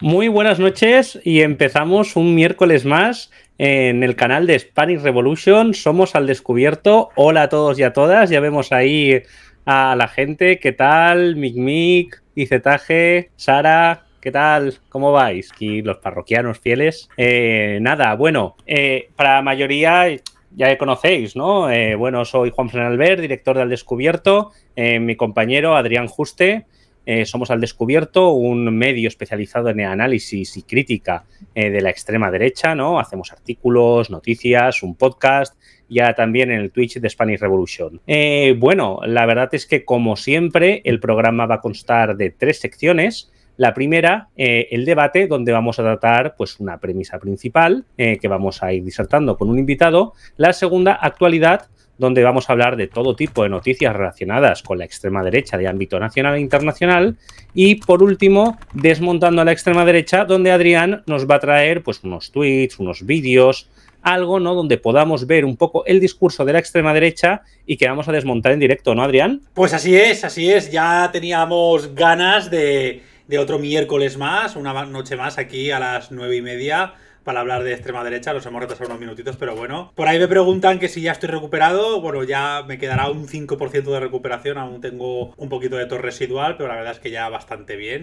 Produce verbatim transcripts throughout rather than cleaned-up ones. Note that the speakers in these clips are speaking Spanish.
Muy buenas noches y empezamos un miércoles más en el canal de Spanish Revolution. Somos Al Descubierto. Hola a todos y a todas. Ya vemos ahí a la gente. ¿Qué tal? Mic Mic, Icetaje, Sara. ¿Qué tal? ¿Cómo vais? Aquí los parroquianos fieles. Eh, nada, bueno, eh, para la mayoría ya me conocéis, ¿no? Eh, bueno, soy Juan Fran Albert, director de Al Descubierto. Eh, mi compañero Adrián Juste. Eh, somos Al Descubierto, un medio especializado en análisis y crítica eh, de la extrema derecha, ¿no? Hacemos artículos, noticias, un podcast, ya también en el Twitch de Spanish Revolution. Eh, bueno, la verdad es que, como siempre, el programa va a constar de tres secciones. La primera, eh, el debate, donde vamos a tratar pues, una premisa principal eh, que vamos a ir disertando con un invitado. La segunda, actualidad, donde vamos a hablar de todo tipo de noticias relacionadas con la extrema derecha de ámbito nacional e internacional. Y, por último, desmontando a la extrema derecha, donde Adrián nos va a traer pues, unos tweets, unos vídeos, algo, ¿no?, donde podamos ver un poco el discurso de la extrema derecha y que vamos a desmontar en directo, ¿no, Adrián? Pues así es, así es. Ya teníamos ganas de, de otro miércoles más, una noche más aquí a las nueve y media, para hablar de extrema derecha. Nos hemos retrasado unos minutitos, pero bueno. Por ahí me preguntan que si ya estoy recuperado. Bueno, ya me quedará un cinco por ciento de recuperación. Aún tengo un poquito de tos residual, pero la verdad es que ya bastante bien.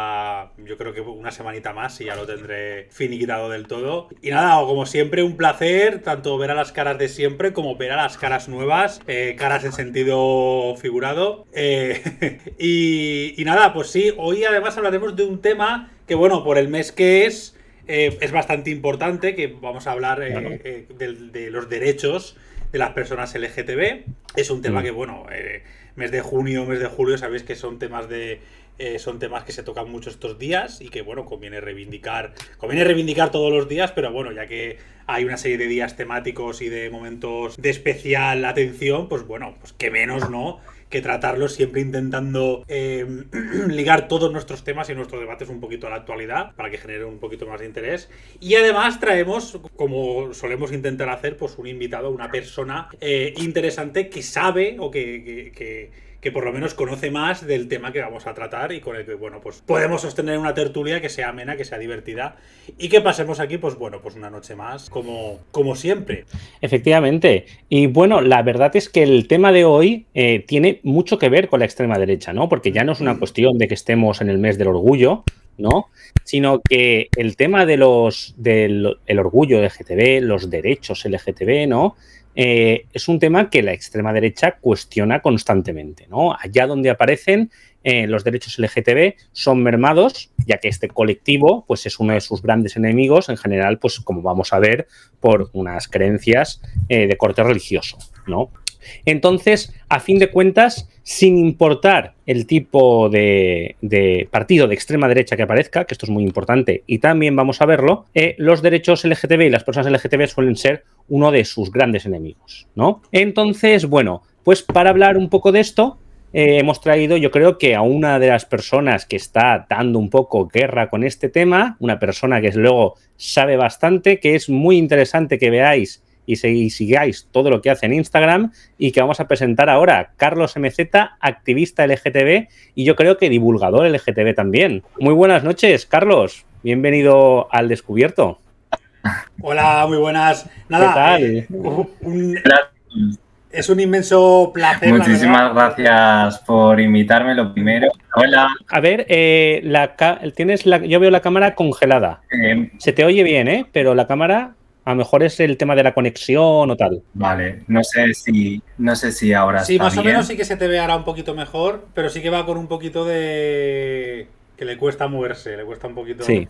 Ya yo creo que una semanita más y ya lo tendré finiquitado del todo. Y nada, como siempre, un placer tanto ver a las caras de siempre como ver a las caras nuevas. Eh, caras en sentido figurado. Eh, y, y nada, pues sí, hoy además hablaremos de un tema que, bueno, por el mes que es... Eh, es bastante importante, que vamos a hablar eh, claro. eh, de, de los derechos de las personas L G T B. Es un tema mm. que, bueno, eh, mes de junio, mes de julio, sabéis que son temas de eh, son temas que se tocan mucho estos días y que, bueno, conviene reivindicar, conviene reivindicar todos los días, pero bueno, ya que hay una serie de días temáticos y de momentos de especial atención, pues bueno, pues que menos, ¿no?, que tratarlos, siempre intentando eh, ligar todos nuestros temas y nuestros debates un poquito a la actualidad para que genere un poquito más de interés. Y además traemos, como solemos intentar hacer, pues un invitado, una persona eh, interesante que sabe o que... que, que que por lo menos conoce más del tema que vamos a tratar y con el que, bueno, pues podemos sostener una tertulia que sea amena, que sea divertida y que pasemos aquí, pues bueno, pues una noche más, como, como siempre. Efectivamente. Y bueno, la verdad es que el tema de hoy eh, tiene mucho que ver con la extrema derecha, ¿no? Porque ya no es una cuestión de que estemos en el mes del orgullo, ¿no?, sino que el tema de los del el orgullo L G T B, los derechos L G T B, ¿no?, Eh, es un tema que la extrema derecha cuestiona constantemente, ¿no? Allá donde aparecen eh, los derechos L G T B son mermados, ya que este colectivo pues, es uno de sus grandes enemigos, en general, pues como vamos a ver, por unas creencias eh, de corte religioso, ¿no? Entonces, a fin de cuentas, sin importar el tipo de, de partido de extrema derecha que aparezca, que esto es muy importante y también vamos a verlo, eh, los derechos L G T B y las personas L G T B suelen ser uno de sus grandes enemigos, ¿no? Entonces, bueno, pues para hablar un poco de esto, eh, hemos traído, yo creo que a una de las personas que está dando un poco guerra con este tema, una persona que luego sabe bastante, que es muy interesante que veáis y sigáis todo lo que hace en Instagram y que vamos a presentar ahora. Carlos M Z, activista L G T B y yo creo que divulgador L G T B también. Muy buenas noches, Carlos. Bienvenido al Descubierto. Hola, muy buenas. Nada, ¿qué tal? Eh, un, es un inmenso placer. Muchísimas gracias por invitarme, lo primero. Hola. A ver, eh, la, tienes la, yo veo la cámara congelada. Eh, Se te oye bien, ¿eh? Pero la cámara... A lo mejor es el tema de la conexión o tal. Vale, no sé si no sé si ahora sí, está más bien. O menos sí que se te ve ahora un poquito mejor, pero sí que va con un poquito de... que le cuesta moverse, le cuesta un poquito... Sí.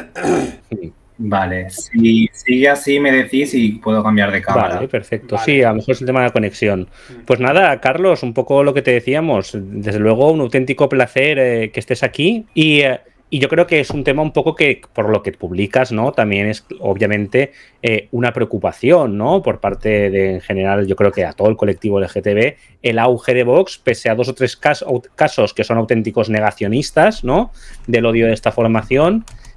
Vale, si sigue así me decís y puedo cambiar de cámara. Vale, perfecto. Vale. Sí, a lo mejor es el tema de la conexión. Pues nada, Carlos, un poco lo que te decíamos. Desde luego, un auténtico placer eh, que estés aquí y... Eh, Y yo creo que es un tema un poco que, por lo que publicas, ¿no?, también es obviamente eh, una preocupación, ¿no?, por parte de, en general, yo creo que a todo el colectivo L G T B, el auge de Vox, pese a dos o tres casos, casos que son auténticos negacionistas, ¿no?, del odio de esta formación.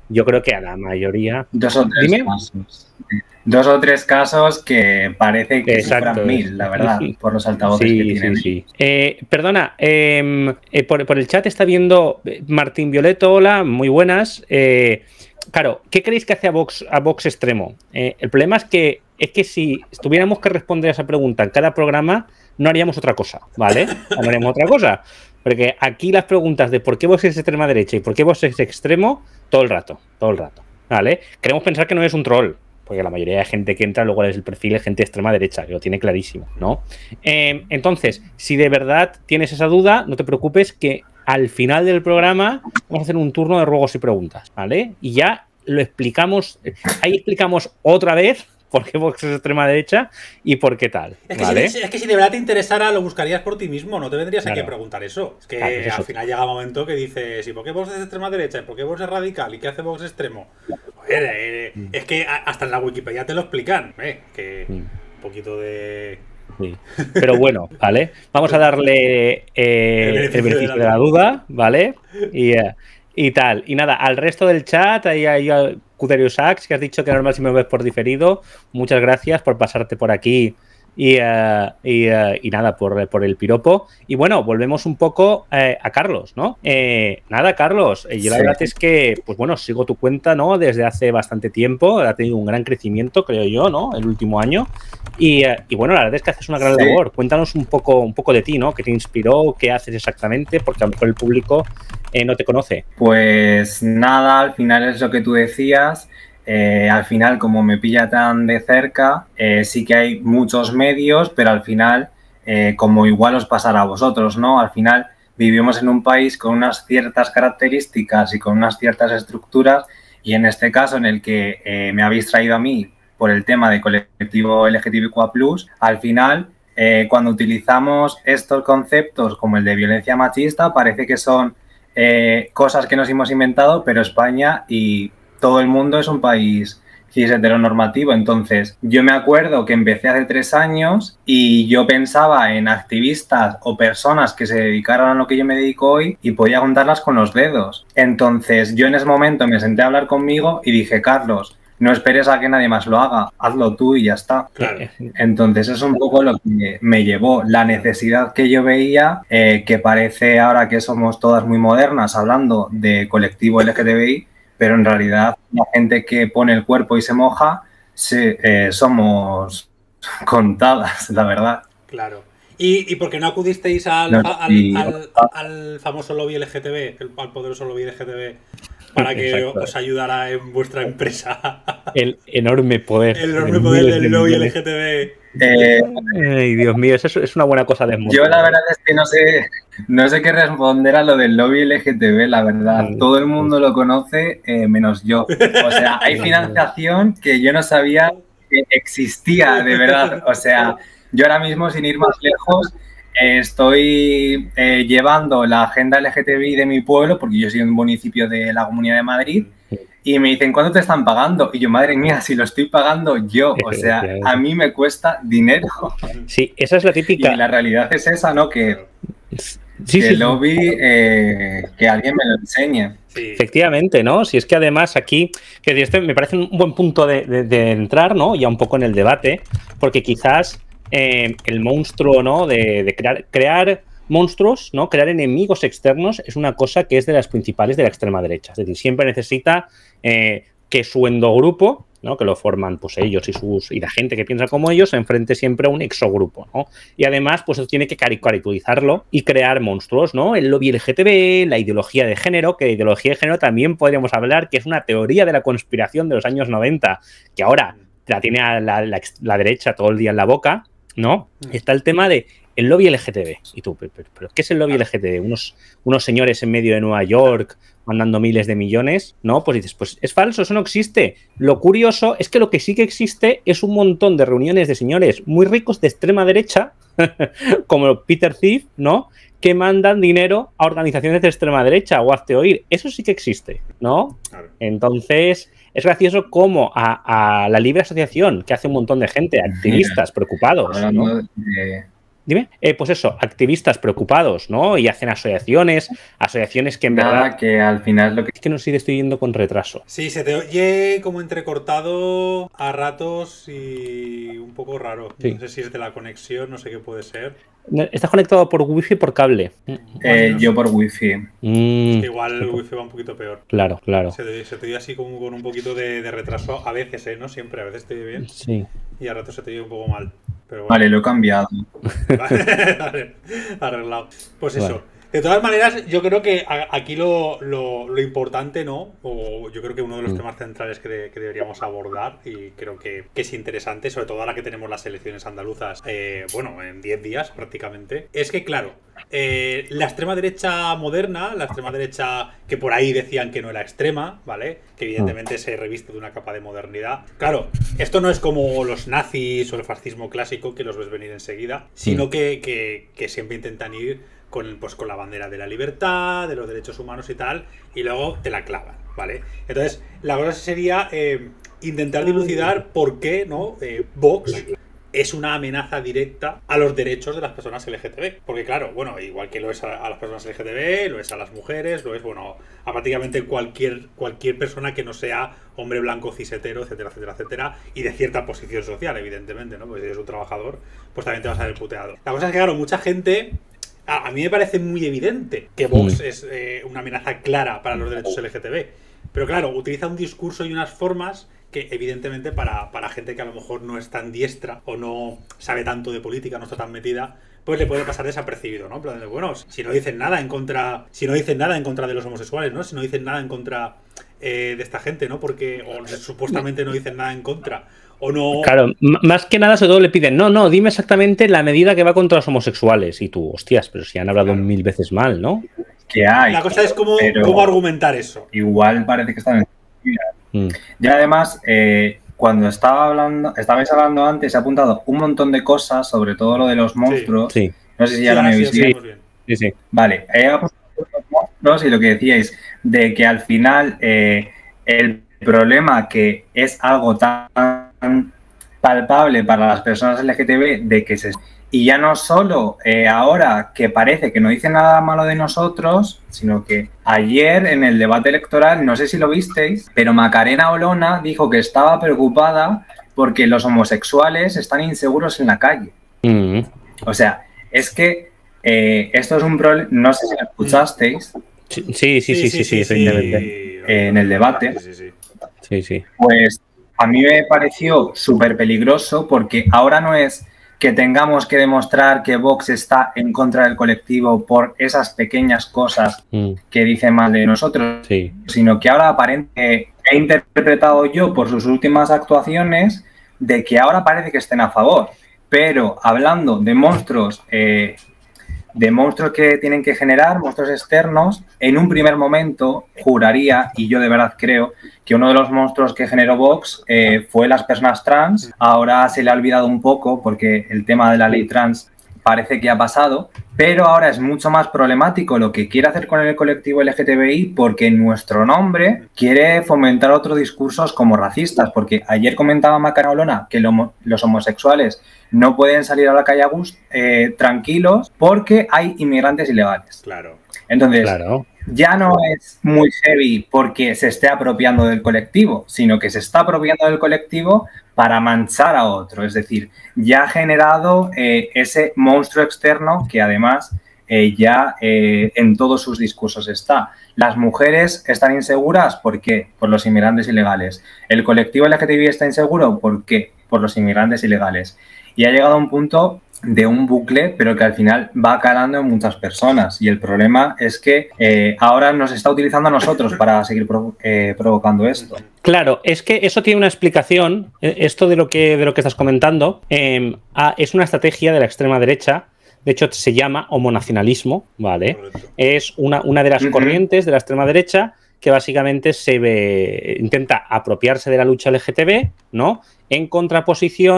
yo creo que a la mayoría... Dos o tres Dime. casos. Dos o tres casos que parece que Exacto. fueran mil, la verdad, por los altavoces sí, que tienen. Sí, sí. Eh, perdona, eh, eh, por, por el chat está viendo Martín Violeto, hola, muy buenas. Eh, claro, ¿qué creéis que hace a Vox, a Vox Extremo? Eh, el problema es que, es que si tuviéramos que responder a esa pregunta en cada programa, no haríamos otra cosa, ¿vale? No haríamos otra cosa. Porque aquí las preguntas de por qué Vox es extrema derecha y por qué Vox es extremo, todo el rato, todo el rato, ¿vale? Queremos pensar que no es un troll, porque la mayoría de gente que entra luego es el perfil de gente de extrema derecha, que lo tiene clarísimo, ¿no? Eh, entonces, si de verdad tienes esa duda, no te preocupes que al final del programa vamos a hacer un turno de ruegos y preguntas, ¿vale? Y ya lo explicamos, ahí explicamos otra vez por qué Vox es extrema derecha y por qué tal, es que, ¿vale? si, es que si de verdad te interesara, lo buscarías por ti mismo, no te vendrías Claro. aquí a preguntar eso. Es que Claro, es eso. al final llega un momento que dices, ¿y por qué Vox es extrema derecha? ¿Y por qué Vox es radical? ¿Y qué hace Vox extremo? Joder, eh, Mm. es que hasta en la Wikipedia te lo explican, eh, que Mm. un poquito de... Sí. Pero bueno, ¿vale? Vamos a darle eh, El beneficio el beneficio de de la la duda, ¿vale? Y, eh, y tal. Y nada, al resto del chat, ahí hay Cuderio Sax, que has dicho que normal si me ves por diferido. Muchas gracias por pasarte por aquí y, uh, y, uh, y nada, por, por el piropo. Y bueno, volvemos un poco eh, a Carlos, ¿no? Eh, nada, Carlos, eh, yo la Sí. verdad es que, pues bueno, sigo tu cuenta, ¿no? Desde hace bastante tiempo, ha tenido un gran crecimiento, creo yo, ¿no? El último año. Y, uh, y bueno, la verdad es que haces una gran Sí. labor. Cuéntanos un poco, un poco de ti, ¿no? ¿Qué te inspiró? ¿Qué haces exactamente? Porque a lo mejor el público eh, no te conoce. Pues nada, al final es lo que tú decías. Eh, al final, como me pilla tan de cerca, eh, sí que hay muchos medios, pero al final, eh, como igual os pasará a vosotros, ¿no? Al final vivimos en un país con unas ciertas características y con unas ciertas estructuras, y en este caso en el que eh, me habéis traído a mí por el tema de colectivo L G T B Q A plus, al final, eh, cuando utilizamos estos conceptos como el de violencia machista, parece que son eh, cosas que nos hemos inventado, pero España y todo el mundo es un país cis heteronormativo. Entonces, yo me acuerdo que empecé hace tres años y yo pensaba en activistas o personas que se dedicaran a lo que yo me dedico hoy y podía contarlas con los dedos. Entonces, yo en ese momento me senté a hablar conmigo y dije, Carlos, no esperes a que nadie más lo haga, hazlo tú y ya está. Claro. Entonces es un poco lo que me llevó, la necesidad que yo veía, eh, que parece ahora que somos todas muy modernas hablando de colectivo L G T B I, pero en realidad la gente que pone el cuerpo y se moja, se, eh, somos contadas, la verdad. Claro. ¿Y, y por qué no acudisteis al, No, al, y- al, al famoso lobby L G T B, el, al poderoso lobby L G T B, para que Exacto. os ayudara en vuestra empresa? El enorme poder. El enorme de poder miles de del lobby millones. L G T B. Eh, Ay, Dios mío, eso es, es una buena cosa de mundo. yo la verdad es que no sé, no sé qué responder a lo del lobby L G T B, la verdad. Mm. Todo el mundo lo conoce, eh, menos yo. O sea, hay financiación que yo no sabía que existía, de verdad. O sea, yo ahora mismo, sin ir más lejos, eh, estoy eh, llevando la agenda L G T B I de mi pueblo, porque yo soy un municipio de la Comunidad de Madrid, y me dicen, ¿cuánto te están pagando? Y yo, madre mía, si lo estoy pagando yo, o sea, a mí me cuesta dinero. Sí, esa es la típica. Y la realidad es esa, ¿no? Que, Sí, que sí, el lobby, eh, que alguien me lo enseñe. Sí. efectivamente, ¿no? Si es que además aquí, que este me parece un buen punto de, de- de entrar, ¿no? Ya un poco en el debate, porque quizás eh, el monstruo, ¿no? De, de crear, crear monstruos, ¿no? Crear enemigos externos es una cosa que es de las principales de la extrema derecha. Es decir, siempre necesita eh, que su endogrupo, ¿no? Que lo forman pues ellos y sus y la gente que piensa como ellos, se enfrente siempre a un exogrupo, ¿no? Y además, pues eso tiene que caricaturizarlo y crear monstruos, ¿no? El lobby L G T B, la ideología de género, que de ideología de género también podríamos hablar, que es una teoría de la conspiración de los años noventa, que ahora la tiene a la, la, la derecha todo el día en la boca, ¿no? Está el tema de el lobby L G T B. Y tú, pero, pero, pero ¿qué es el lobby L G T B? Unos, unos señores en medio de Nueva York mandando miles de millones, ¿no? Pues dices, pues es falso, eso no existe. Lo curioso es que lo que sí que existe es un montón de reuniones de señores muy ricos de extrema derecha, como Peter Thiel, ¿no? Que mandan dinero a organizaciones de extrema derecha o hazte oír. Eso sí que existe, ¿no? Claro. Entonces, es gracioso como a, a la libre asociación, que hace un montón de gente, activistas preocupados, Hablando ¿no? de, Dime. Eh, pues eso, activistas preocupados, ¿no? Y hacen asociaciones, asociaciones que en Nada, verdad... que al final lo que... Es que no sé si estoy yendo con retraso. Sí, se te oye como entrecortado a ratos y un poco raro. Sí. No sé si es de la conexión, no sé qué puede ser. ¿Estás conectado por wifi o por cable? Eh, yo por wifi. Mm, Igual el wifi va un poquito peor. Claro, claro. Se te, se te oye así como con un poquito de, de retraso a veces, ¿eh? No siempre, a veces te oye bien. Sí. Y a ratos se te oye un poco mal. Pero bueno. Vale, lo he cambiado. Vale, arreglado. Pues eso. Vale. De todas maneras, yo creo que aquí lo, lo, lo importante, ¿no? O yo creo que uno de los mm. temas centrales que, de, que deberíamos abordar, y creo que, que es interesante, sobre todo ahora que tenemos las elecciones andaluzas, eh, bueno, en diez días prácticamente, es que, claro, eh, la extrema derecha moderna, la extrema derecha que por ahí decían que no era extrema, ¿vale? Que evidentemente mm. se reviste de una capa de modernidad. Claro, esto no es como los nazis o el fascismo clásico, que los ves venir enseguida, sino mm. que, que, que siempre intentan ir con, pues, con la bandera de la libertad, de los derechos humanos y tal, y luego te la clavan, ¿vale? Entonces, la cosa sería eh, intentar dilucidar por qué, ¿no? Eh, Vox es una amenaza directa a los derechos de las personas L G T B. Porque claro, bueno, igual que lo es a, a las personas L G T B, lo es a las mujeres, lo es, bueno, a prácticamente cualquier, cualquier persona que no sea hombre blanco, cis hetero, etcétera, etcétera, etcétera, y de cierta posición social, evidentemente, ¿no? Porque si eres un trabajador, pues también te vas a ver puteado. La cosa es que, claro, mucha gente... A mí me parece muy evidente que Vox mm. es eh, una amenaza clara para los derechos L G T B. Pero claro, utiliza un discurso y unas formas que evidentemente para, para gente que a lo mejor no es tan diestra o no sabe tanto de política, no está tan metida, pues le puede pasar desapercibido, ¿no? En plan de, bueno, si no dicen nada en contra, si no dicen nada en contra de los homosexuales, ¿no? Si no dicen nada en contra eh, de esta gente, ¿no? Porque o supuestamente no dicen nada en contra. O no... Claro, más que nada, sobre todo le piden, no, no, dime exactamente la medida que va contra los homosexuales. Y tú, hostias, pero si han hablado claro. mil veces mal, ¿no? Que hay. La cosa es cómo, cómo argumentar eso. Igual parece que están en... mm. Y además, eh, cuando estaba hablando, estabais hablando antes, he apuntado un montón de cosas, sobre todo lo de los monstruos. Sí. No sé si ya sí, lo habéis visto. Sí, sí. Vale, he apuntado los monstruos y lo que decíais, de que al final eh, el problema que es algo tan palpable para las personas L G T B de que se... Y ya no solo eh, ahora que parece que no dice nada malo de nosotros, sino que ayer en el debate electoral, no sé si lo visteis, pero Macarena Olona dijo que estaba preocupada porque los homosexuales están inseguros en la calle. Mm. O sea, es que eh, esto es un problema, no sé si lo escuchasteis. Sí, sí, sí, sí, sí, sí, sí, sí eh, en el debate. Sí, sí, sí. sí. Pues a mí me pareció súper peligroso porque ahora no es que tengamos que demostrar que Vox está en contra del colectivo por esas pequeñas cosas mm. que dicen mal de nosotros, sí. sino que ahora aparente, he interpretado yo por sus últimas actuaciones de que ahora parece que estén a favor. Pero hablando de monstruos, eh, de monstruos que tienen que generar, monstruos externos, en un primer momento juraría, y yo de verdad creo, que uno de los monstruos que generó Vox eh, fue las personas trans. Ahora se le ha olvidado un poco porque el tema de la ley trans parece que ha pasado, pero ahora es mucho más problemático lo que quiere hacer con el colectivo L G T B I porque en nuestro nombre quiere fomentar otros discursos como racistas, porque ayer comentaba Macarena Olona que lo, los homosexuales no pueden salir a la calle a gusto, eh, tranquilos porque hay inmigrantes ilegales. Claro. Entonces, claro. ya no es muy heavy porque se esté apropiando del colectivo, sino que se está apropiando del colectivo para manchar a otro. Es decir, ya ha generado eh, ese monstruo externo que además eh, ya eh, en todos sus discursos está. Las mujeres están inseguras, ¿por qué? Por los inmigrantes ilegales. El colectivo L G T B I está inseguro, ¿por qué? Por los inmigrantes ilegales. Y ha llegado a un punto de un bucle, pero que al final va calando en muchas personas. Y el problema es que eh, ahora nos está utilizando a nosotros para seguir provo eh, provocando esto. Claro, es que eso tiene una explicación. Esto de lo que, de lo que estás comentando eh, ah, es una estrategia de la extrema derecha. De hecho, se llama homonacionalismo, ¿vale? Es una, una de las uh-huh. corrientes de la extrema derecha que básicamente se ve, intenta apropiarse de la lucha L G T B, ¿no? En contraposición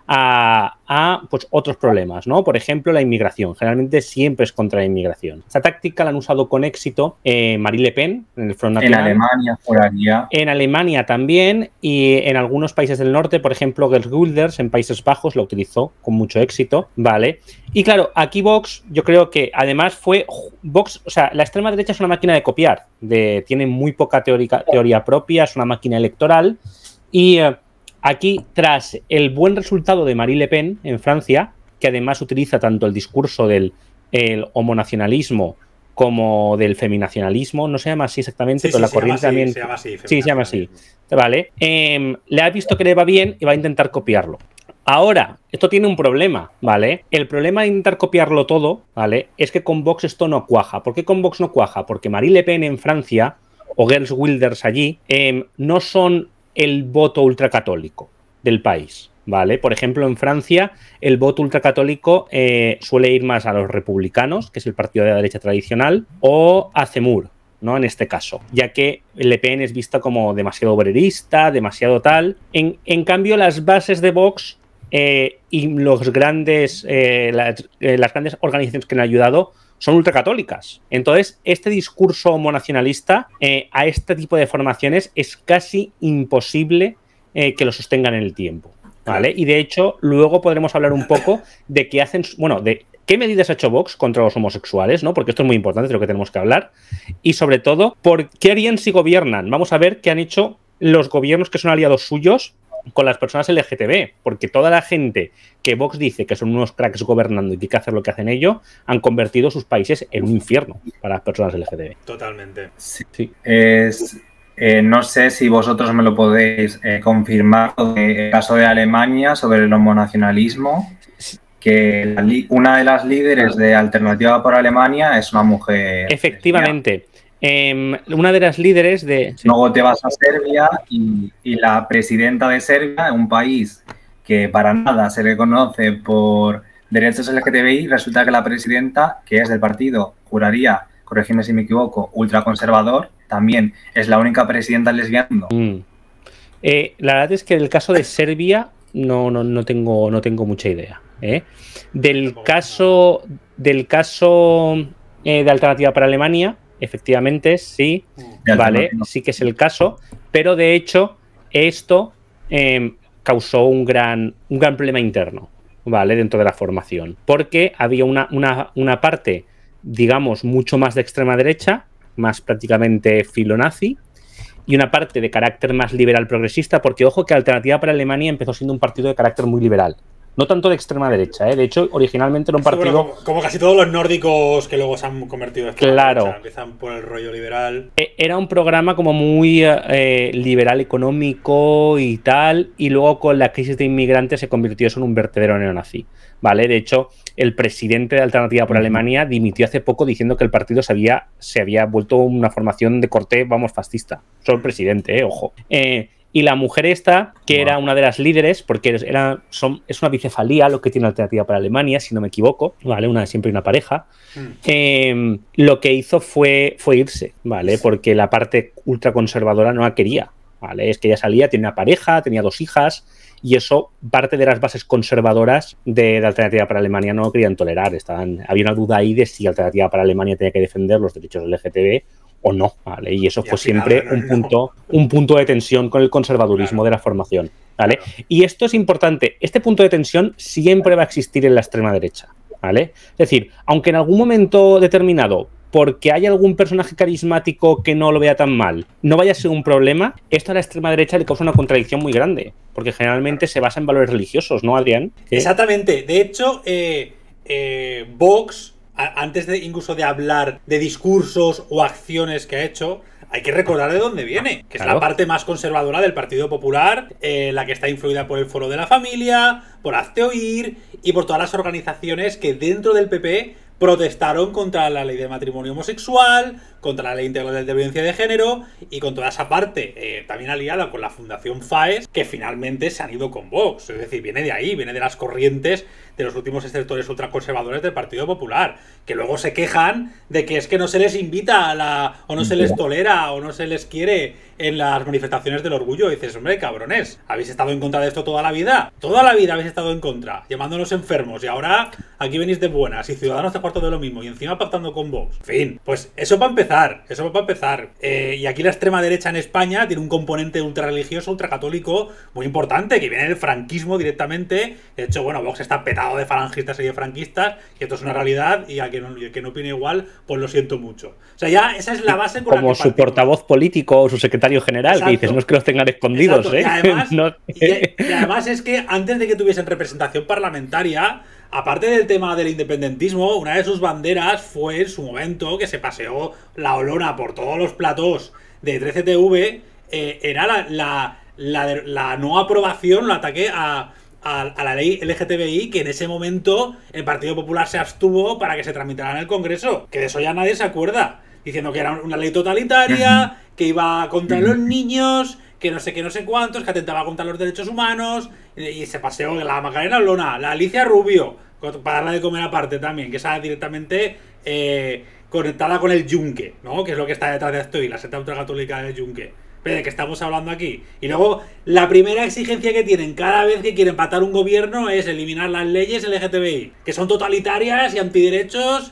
a, a pues, otros problemas, ¿no? Por ejemplo, la inmigración. Generalmente siempre es contra la inmigración. Esta táctica la han usado con éxito eh, Marine Le Pen en el Front Nacional. En Alemania, juraría. En Alemania también y en algunos países del norte, por ejemplo, Geert Wilders en Países Bajos lo utilizó con mucho éxito, ¿vale? Y claro, aquí Vox, yo creo que además fue Vox, o sea, la extrema derecha es una máquina de copiar, de, tiene muy poca teórica, teoría propia, es una máquina electoral y eh, aquí, tras el buen resultado de Marine Le Pen en Francia, que además utiliza tanto el discurso del el homonacionalismo como del feminacionalismo, no se llama así exactamente, sí, pero sí, la se corriente llama así, también... Se llama así, sí, se llama así, ¿vale? Eh, le ha visto que le va bien y va a intentar copiarlo. Ahora, esto tiene un problema, ¿vale? El problema de intentar copiarlo todo, ¿vale? Es que con Vox esto no cuaja. ¿Por qué con Vox no cuaja? Porque Marine Le Pen en Francia o Geert Wilders allí eh, no son el voto ultracatólico del país, ¿vale? Por ejemplo, en Francia el voto ultracatólico eh, suele ir más a los republicanos, que es el partido de la derecha tradicional, o a Zemmour, ¿no? En este caso, ya que Le Pen es vista como demasiado obrerista, demasiado tal. En, en cambio, las bases de Vox eh, y los grandes, eh, las, eh, las grandes organizaciones que le han ayudado son ultracatólicas. Entonces, este discurso homonacionalista eh, a este tipo de formaciones es casi imposible eh, que lo sostengan en el tiempo, ¿vale? Y de hecho, luego podremos hablar un poco de qué hacen, bueno, de qué medidas ha hecho Vox contra los homosexuales, ¿no? Porque esto es muy importante, de lo que tenemos que hablar. Y sobre todo, ¿por qué harían si gobiernan? Vamos a ver qué han hecho los gobiernos que son aliados suyos con las personas L G T B, porque toda la gente que Vox dice que son unos cracks gobernando y que hay que hacer lo que hacen ellos, han convertido sus países en un infierno para las personas L G T B. Totalmente. Sí. Sí. Es, eh, no sé si vosotros me lo podéis eh, confirmar, el caso de Alemania sobre el homonacionalismo, que la, una de las líderes de Alternativa por Alemania es una mujer. Efectivamente. Eh, una de las líderes de... Sí. Luego te vas a Serbia y, y la presidenta de Serbia, un país que para nada se le conoce por derechos L G T B I, resulta que la presidenta, que es del partido, juraría, corregidme si me equivoco, ultraconservador, también es la única presidenta lesbiana. Mm. Eh, la verdad es que el caso de Serbia no, no, no, tengo, no tengo mucha idea. ¿eh? Del caso, del caso eh, de Alternativa para Alemania, efectivamente, sí, vale, sí que es el caso, pero de hecho esto eh, causó un gran, un gran problema interno, ¿vale? Dentro de la formación, porque había una, una, una parte, digamos, mucho más de extrema derecha, más prácticamente filonazi, y una parte de carácter más liberal progresista, porque ojo que Alternativa para Alemania empezó siendo un partido de carácter muy liberal. No tanto de extrema derecha, ¿eh? De hecho, originalmente era un partido... Sí, bueno, como, como casi todos los nórdicos que luego se han convertido en extrema claro. derecha, empiezan por el rollo liberal. Era un programa como muy eh, liberal económico y tal, y luego con la crisis de inmigrantes se convirtió eso en un vertedero neonazi, ¿vale? De hecho, el presidente de Alternativa por uh-huh. Alemania dimitió hace poco diciendo que el partido se había, se había vuelto una formación de corte, vamos, fascista. Solo el presidente, eh, ojo. Eh... Y la mujer esta, que wow. era una de las líderes, porque era, son, es una bicefalía lo que tiene Alternativa para Alemania, si no me equivoco, ¿vale? Una, siempre una pareja. Mm. Eh, lo que hizo fue, fue irse, ¿vale? Porque la parte ultraconservadora no la quería, ¿vale? Es que ella salía, tenía una pareja, tenía dos hijas, y eso, parte de las bases conservadoras de, de Alternativa para Alemania no lo querían tolerar. Estaban, había una duda ahí de si Alternativa para Alemania tenía que defender los derechos L G T B o no, ¿vale? Y eso y fue siempre final, un, punto, no. un punto de tensión con el conservadurismo claro. de la formación, ¿vale? Claro. Y esto es importante, este punto de tensión siempre va a existir en la extrema derecha, ¿vale? Es decir, aunque en algún momento determinado, porque hay algún personaje carismático que no lo vea tan mal, no vaya a ser un problema, esto a la extrema derecha le causa una contradicción muy grande, porque generalmente claro. se basa en valores religiosos, ¿no, Adrián? ¿Qué? Exactamente, de hecho, eh, eh, Vox... antes de incluso de hablar de discursos o acciones que ha hecho, hay que recordar de dónde viene, que claro. es la parte más conservadora del Partido Popular, eh, la que está influida por el Foro de la Familia, por Hazte Oír y por todas las organizaciones que dentro del P P protestaron contra la ley de matrimonio homosexual, contra la ley integral de violencia de género y con toda esa parte eh, también aliada con la Fundación FAES, que finalmente se han ido con Vox. Es decir, viene de ahí, viene de las corrientes de los últimos sectores ultraconservadores del Partido Popular, que luego se quejan de que es que no se les invita a la, o no se les tolera o no se les quiere en las manifestaciones del orgullo. Y dices, hombre, cabrones, habéis estado en contra de esto toda la vida. Toda la vida habéis estado en contra, llamándonos enfermos. Y ahora aquí venís de buenas. Y Ciudadanos te cuarto de lo mismo. Y encima pactando con Vox. En fin, pues eso para empezar. Eso para empezar. Eh, y aquí la extrema derecha en España tiene un componente ultrarreligioso, ultracatólico muy importante, que viene del franquismo directamente. De hecho, bueno, Vox está petado de falangistas y de franquistas. Y esto es una realidad. Y a que no, a que no opine igual, pues lo siento mucho. O sea, ya esa es la base con como la que su partimos. Portavoz político o su secretario general. Exacto. Que dices, no es que los tengan escondidos, Exacto. ¿eh? Y además, no. y, y además es que antes de que tuviesen representación parlamentaria, aparte del tema del independentismo, una de sus banderas fue en su momento que se paseó la olona por todos los platós de trece T V, eh, era la, la, la, la no aprobación, el ataque a... a la ley L G T B I, que en ese momento el Partido Popular se abstuvo para que se tramitara en el Congreso, que de eso ya nadie se acuerda, diciendo que era una ley totalitaria, que iba contra los niños, que no sé qué, no sé cuántos, que atentaba contra los derechos humanos, y se paseó la Macarena Olona, la Alicia Rubio, para darla de comer aparte también, que está directamente eh, conectada con el yunque, ¿no? Que es lo que está detrás de esto, y la secta ultracatólica del yunque. De que estamos hablando aquí. Y luego, la primera exigencia que tienen cada vez que quieren patar un gobierno es eliminar las leyes L G T B I, que son totalitarias y antiderechos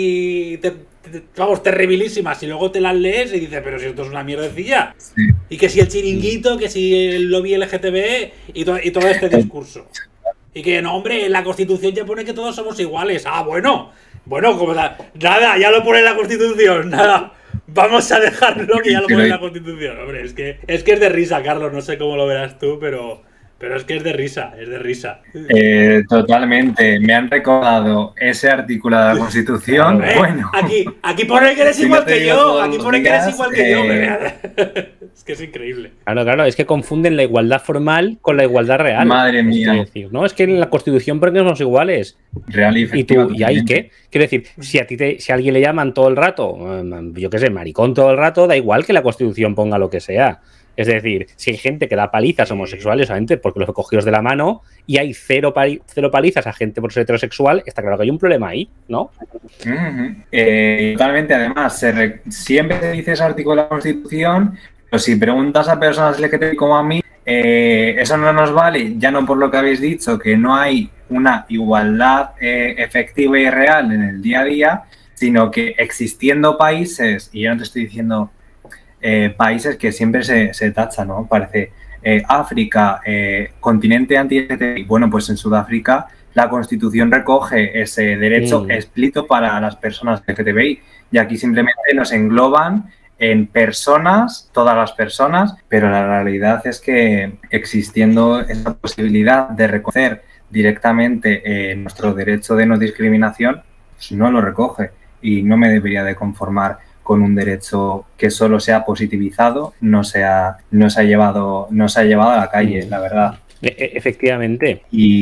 y te, te, vamos, terribilísimas. Y luego te las lees y dices, pero si esto es una mierdecilla. Sí. Y que si el chiringuito, que si el lobby L G T B I y, to y todo este discurso. Y que no, hombre, en la Constitución ya pone que todos somos iguales. Ah, bueno. Bueno, como da, nada, ya lo pone en la Constitución, nada. Vamos a dejarlo que ya lo pone en la Constitución. Hombre, es que, es que es de risa, Carlos. No sé cómo lo verás tú, pero, pero es que es de risa, es de risa. Eh, totalmente. Me han recordado ese artículo de la Constitución. Hombre, bueno. Aquí, aquí pone que eres si igual no que yo. Aquí pone días, que eres igual que eh... yo. Es que es increíble. Claro, claro. Es que confunden la igualdad formal con la igualdad real. Madre mía. Es decir, no, es que en la Constitución porque somos iguales. Real y efectivo. ¿Y, tú, ¿y ahí qué? Quiero decir, si a ti te, si a alguien le llaman todo el rato, yo qué sé, maricón todo el rato, da igual que la Constitución ponga lo que sea. Es decir, si hay gente que da palizas homosexuales, solamente porque los he cogido de la mano, y hay cero, pali cero palizas a gente por ser heterosexual, está claro que hay un problema ahí, ¿no? Uh-huh. eh, totalmente, además, se re siempre se dice ese artículo de la Constitución, pero si preguntas a personas L G T B I como a mí, eh, eso no nos vale, ya no por lo que habéis dicho, que no hay una igualdad eh, efectiva y real en el día a día, sino que existiendo países, y yo no te estoy diciendo eh, países que siempre se, se tachan, ¿no? Parece eh, África, eh, continente anti-L G T B I. Bueno, pues en Sudáfrica la Constitución recoge ese derecho mm. explícito para las personas L G T B I, y aquí simplemente nos engloban en personas, todas las personas, pero la realidad es que existiendo esa posibilidad de reconocer directamente eh, nuestro derecho de no discriminación, pues no lo recoge, y no me debería de conformar con un derecho que solo sea positivizado, no sea, no se ha llevado, no se ha llevado a la calle, la verdad. Efectivamente.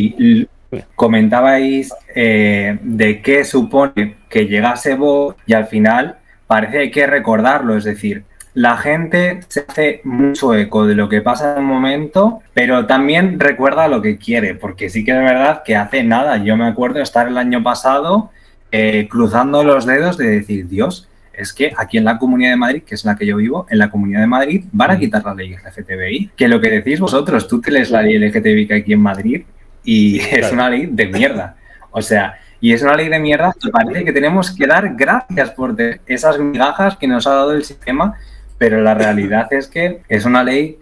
Y comentabais eh, de qué supone que llegase Vox, y al final parece que hay que recordarlo, es decir, la gente se hace mucho eco de lo que pasa en un momento, pero también recuerda lo que quiere, porque sí que es verdad que hace nada. Yo me acuerdo de estar el año pasado eh, cruzando los dedos de decir, Dios, es que aquí en la Comunidad de Madrid, que es la que yo vivo, en la Comunidad de Madrid van a quitar la ley L G T B I. Que lo que decís vosotros, tú te lees la ley L G T B I que hay aquí en Madrid y claro, es una ley de mierda. O sea... Y es una ley de mierda que parece que tenemos que dar gracias por esas migajas que nos ha dado el sistema, pero la realidad es que es una ley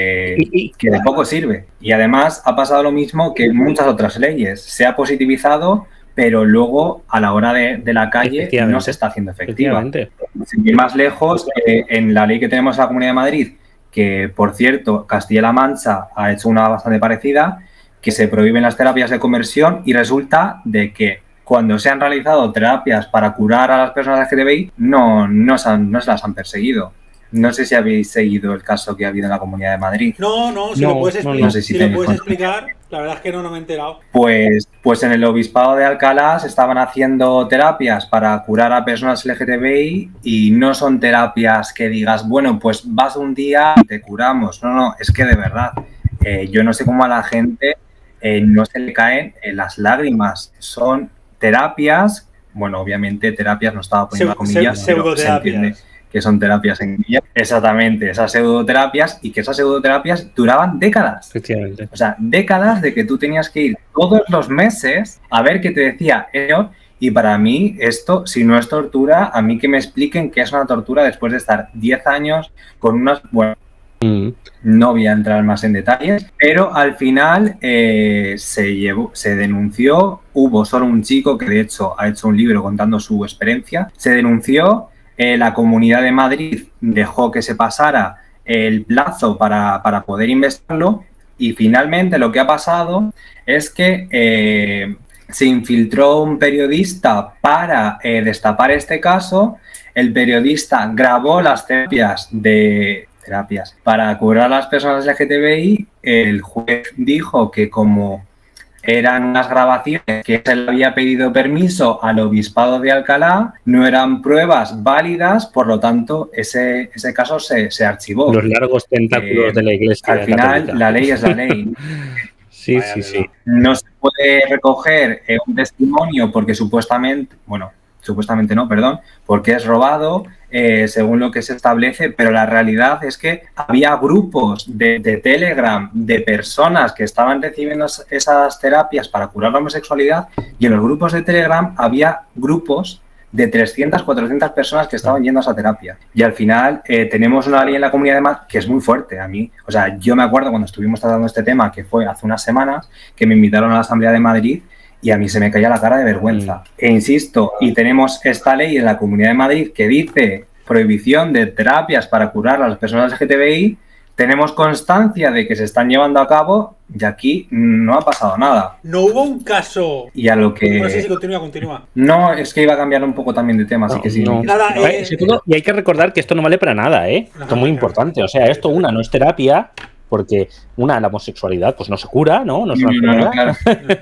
que, que de poco sirve. Y además ha pasado lo mismo que en muchas otras leyes. Se ha positivizado, pero luego a la hora de, de la calle no se está haciendo efectiva. Sin ir más lejos, eh, en la ley que tenemos en la Comunidad de Madrid, que por cierto Castilla-La Mancha ha hecho una bastante parecida, que se prohíben las terapias de conversión, y resulta de que cuando se han realizado terapias para curar a las personas L G T B I, no, no, se, han, no se las han perseguido. No sé si habéis seguido el caso que ha habido en la Comunidad de Madrid. No, no, si no, lo puedes explicar, no sé si si lo puedes explicar, la verdad es que no, no me he enterado. Pues, pues en el Obispado de Alcalá se estaban haciendo terapias para curar a personas L G T B I, y no son terapias que digas, bueno, pues vas un día y te curamos. No, no, es que de verdad, eh, yo no sé cómo a la gente eh, no se le caen eh, las lágrimas. Son terapias, bueno, obviamente terapias no estaba poniendo comillas, se, pero se entiende que son terapias en guía. Exactamente, esas pseudoterapias, y que esas pseudoterapias duraban décadas. Efectivamente. O sea, décadas de que tú tenías que ir todos los meses a ver qué te decía ello. Y para mí, esto, si no es tortura, a mí que me expliquen qué es una tortura después de estar diez años con unas... Bueno, mm. no voy a entrar más en detalles, pero al final eh, se llevó, se denunció, hubo solo un chico que de hecho ha hecho un libro contando su experiencia, se denunció, eh, la Comunidad de Madrid dejó que se pasara el plazo para, para poder investigarlo, y finalmente lo que ha pasado es que... Eh, se infiltró un periodista para eh, destapar este caso. El periodista grabó las terapias de terapias para curar a las personas L G T B I. El juez dijo que como eran unas grabaciones que se le había pedido permiso al obispado de Alcalá, no eran pruebas válidas, por lo tanto ese, ese caso se, se archivó. Los largos tentáculos eh, de la Iglesia Al final católica. La ley es la ley. Sí, Vaya sí, sí. No se puede recoger eh, un testimonio porque supuestamente, bueno, supuestamente no, perdón, porque es robado, eh, según lo que se establece, pero la realidad es que había grupos de, de Telegram de personas que estaban recibiendo esas terapias para curar la homosexualidad, y en los grupos de Telegram había grupos de trescientas, cuatrocientas personas que estaban yendo a esa terapia. Y al final eh, tenemos una ley en la Comunidad de Madrid que es muy fuerte. A mí, o sea, yo me acuerdo cuando estuvimos tratando este tema, que fue hace unas semanas, que me invitaron a la Asamblea de Madrid y a mí se me caía la cara de vergüenza. Mm. E insisto, y tenemos esta ley en la Comunidad de Madrid que dice prohibición de terapias para curar a las personas L G T B I, tenemos constancia de que se están llevando a cabo y aquí no ha pasado nada. No hubo un caso... Y a lo que... No sé si continúa, continúa. No, es que iba a cambiar un poco también de tema, no, así que sí. No. Nada, eh, y hay que recordar que esto no vale para nada, ¿eh? Esto es muy importante. O sea, esto, una, no es terapia, porque una, la homosexualidad pues no se cura, ¿no? No, se no, no, no claro.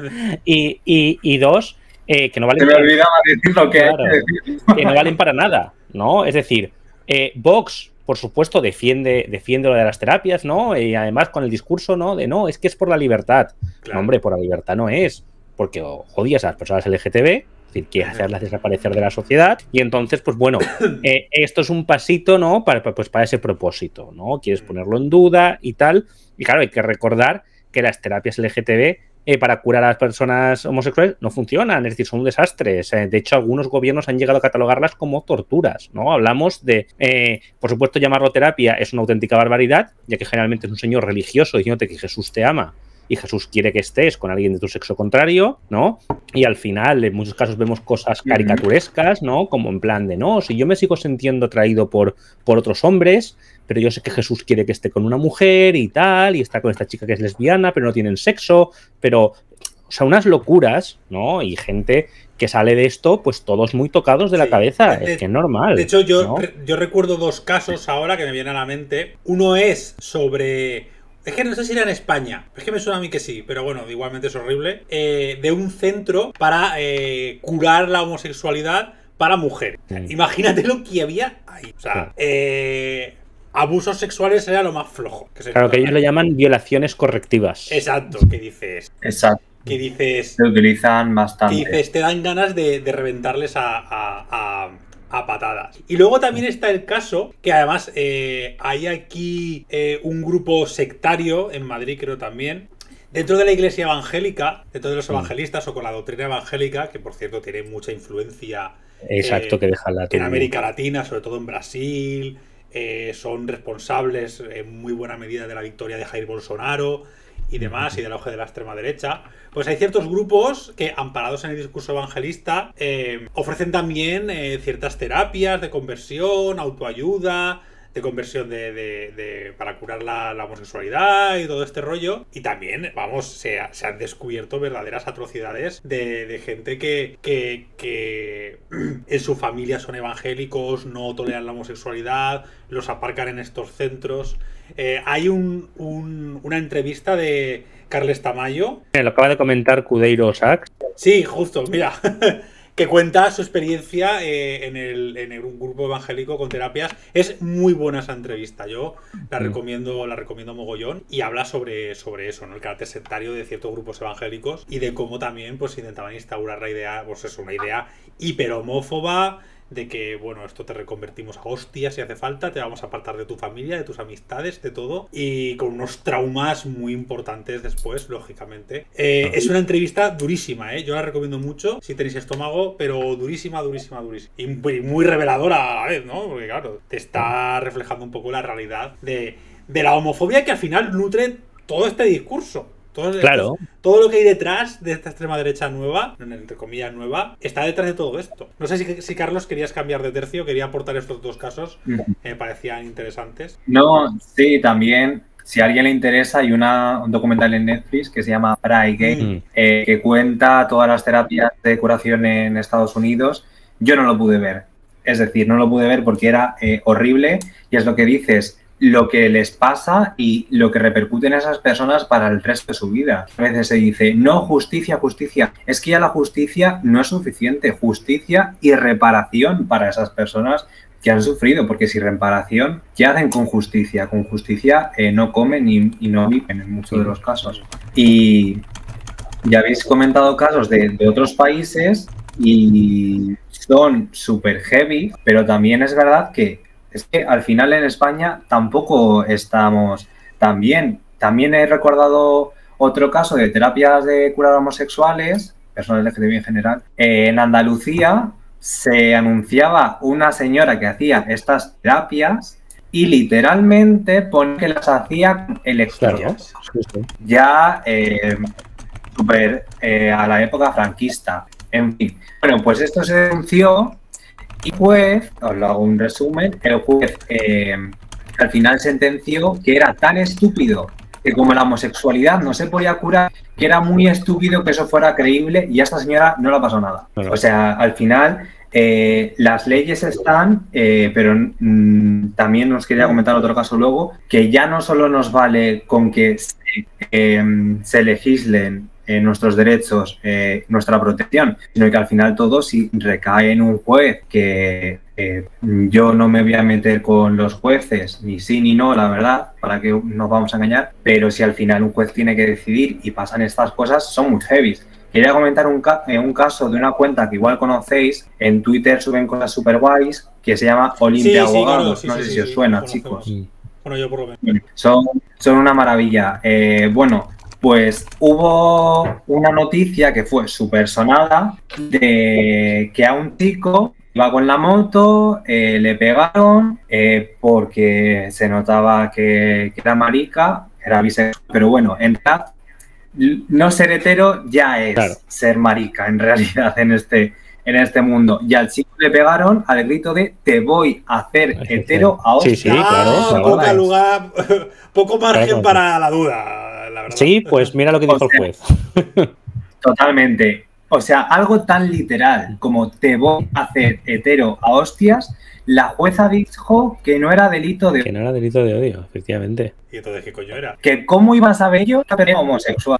y, y, y dos, eh, que no valen... Se me olvidaba decir lo que claro, hay que decir. Que no valen para nada, ¿no? Es decir, eh, Vox... por supuesto, defiende, defiende lo de las terapias, ¿no? Y además con el discurso, ¿no? De no, es que es por la libertad. Claro. No, hombre, por la libertad no es. Porque odias a las personas L G T B, es decir, quieres hacerlas desaparecer de la sociedad. Y entonces, pues bueno, eh, esto es un pasito, ¿no? Para, pues para ese propósito, ¿no? Quieres ponerlo en duda y tal. Y claro, hay que recordar que las terapias L G T B Eh, para curar a las personas homosexuales no funcionan, es decir, son un desastre. Eh, de hecho, algunos gobiernos han llegado a catalogarlas como torturas, ¿no? Hablamos de, eh, por supuesto, llamarlo terapia es una auténtica barbaridad, ya que generalmente es un señor religioso diciéndote que Jesús te ama y Jesús quiere que estés con alguien de tu sexo contrario, ¿no? Y al final, en muchos casos, vemos cosas caricaturescas, ¿no? Como en plan de, no, si yo me sigo sintiendo atraído por, por otros hombres, pero yo sé que Jesús quiere que esté con una mujer y tal, y está con esta chica que es lesbiana, pero no tienen sexo, pero... O sea, unas locuras, ¿no? Y gente que sale de esto, pues todos muy tocados de sí. la cabeza. De, es que es normal. De hecho, yo, ¿no? re, yo recuerdo dos casos ahora que me vienen a la mente. Uno es sobre... Es que no sé si era en España, es que me suena a mí que sí, pero bueno, igualmente es horrible. Eh, de un centro para eh, curar la homosexualidad para mujeres. Sí. Imagínate lo que había ahí. O sea, sí. eh... abusos sexuales era lo más flojo. Que se claro, que ellos le llaman violaciones correctivas. Exacto, que dices... Exacto. Que dices... Se utilizan bastante. Que dices, te dan ganas de, de reventarles a, a, a, a patadas. Y luego también está el caso, que además eh, hay aquí eh, un grupo sectario, en Madrid creo también, dentro de la iglesia evangélica, dentro de los evangelistas o con la doctrina evangélica, que por cierto tiene mucha influencia... Exacto, eh, que deja la en América Latina, sobre todo en Brasil... Eh, son responsables en muy buena medida de la victoria de Jair Bolsonaro y demás, y del auge de la extrema derecha. Pues hay ciertos grupos que, amparados en el discurso evangelista, eh, ofrecen también eh, ciertas terapias de conversión, autoayuda, de conversión de, de, de para curar la, la homosexualidad y todo este rollo. Y también, vamos, se, se han descubierto verdaderas atrocidades de, de gente que, que, que en su familia son evangélicos, no toleran la homosexualidad, los aparcan en estos centros. Eh, hay un, un, una entrevista de Carles Tamayo. Lo acaba de comentar Cudeiro Sax. Sí, justo, mira. Que cuenta su experiencia eh, en, el, en el, un grupo evangélico con terapias. Es muy buena esa entrevista, yo la recomiendo, la recomiendo mogollón, y habla sobre, sobre eso, ¿no? El carácter sectario de ciertos grupos evangélicos y de cómo también pues intentaban instaurar la idea, pues eso, una idea hiperhomófoba, de que, bueno, esto te reconvertimos a hostias si hace falta, te vamos a apartar de tu familia, de tus amistades, de todo, y con unos traumas muy importantes después, lógicamente. Eh, es una entrevista durísima, ¿eh? Yo la recomiendo mucho si tenéis estómago, pero durísima, durísima, durísima. Y muy, muy reveladora a la vez, ¿no? Porque claro, te está reflejando un poco la realidad de, de la homofobia que al final nutre todo este discurso. Todo, claro. esto, todo lo que hay detrás de esta extrema derecha nueva, entre comillas nueva, está detrás de todo esto. No sé si, si Carlos querías cambiar de tercio, quería aportar estos dos casos, que me parecían interesantes. No, sí, también, si a alguien le interesa, hay una, un documental en Netflix que se llama Pride Gay, mm. eh, que cuenta todas las terapias de curación en Estados Unidos. Yo no lo pude ver, es decir, no lo pude ver porque era eh, horrible, y es lo que dices, lo que les pasa y lo que repercute en esas personas para el resto de su vida. A veces se dice, no, justicia, justicia. Es que ya la justicia no es suficiente. Justicia y reparación para esas personas que han sufrido, porque si reparación, ¿qué hacen con justicia? Con justicia eh, no comen y, y no viven en muchos de los casos. Y ya habéis comentado casos de, de otros países y son súper heavy, pero también es verdad que es que al final en España tampoco estamos tan bien. También he recordado otro caso de terapias de curar homosexuales, personas L G T B I en general. Eh, en Andalucía se anunciaba una señora que hacía estas terapias y literalmente pone que las hacía con electrodos. Claro. Ya eh, súper eh, a la época franquista. En fin. Bueno, pues esto se denunció. Y el juez, os lo hago un resumen, el juez eh, al final sentenció que era tan estúpido que como la homosexualidad no se podía curar, que era muy estúpido que eso fuera creíble y a esta señora no le pasó nada. Bueno. O sea, al final eh, las leyes están, eh, pero mmm, también os quería comentar otro caso luego, que ya no solo nos vale con que se, eh, se legislen Eh, nuestros derechos, eh, nuestra protección, sino que al final todo si recae en un juez, que eh, yo no me voy a meter con los jueces, ni sí ni no, la verdad, para que nos vamos a engañar, pero si al final un juez tiene que decidir y pasan estas cosas, son muy heavy. Quería comentar un, ca eh, un caso de una cuenta que igual conocéis, en Twitter suben cosas súper guays, que se llama Olimpia sí, Abogados, sí, claro, sí, no sí, sé sí, si os sí, suena, sí, chicos. Bueno, yo por lo menos. Son, son una maravilla. Eh, bueno, pues hubo una noticia que fue súper sonada de que a un chico iba con la moto, eh, le pegaron eh, porque se notaba que, que era marica, era bisexual, pero bueno, en realidad no ser hetero ya es claro. ser marica en realidad en este, en este mundo. Y al chico le pegaron al grito de te voy a hacer hetero a hostia. Sí, sí, claro. Ah, claro. Poca lugar, poco margen claro. para la duda. Sí, pues mira lo que dijo o sea, el juez. Totalmente. O sea, algo tan literal como te voy a hacer hetero a hostias, la jueza dijo que no era delito de odio. Que no era delito de odio, efectivamente. ¿Y entonces qué coño era? Que cómo iba a saber yo que era homosexual.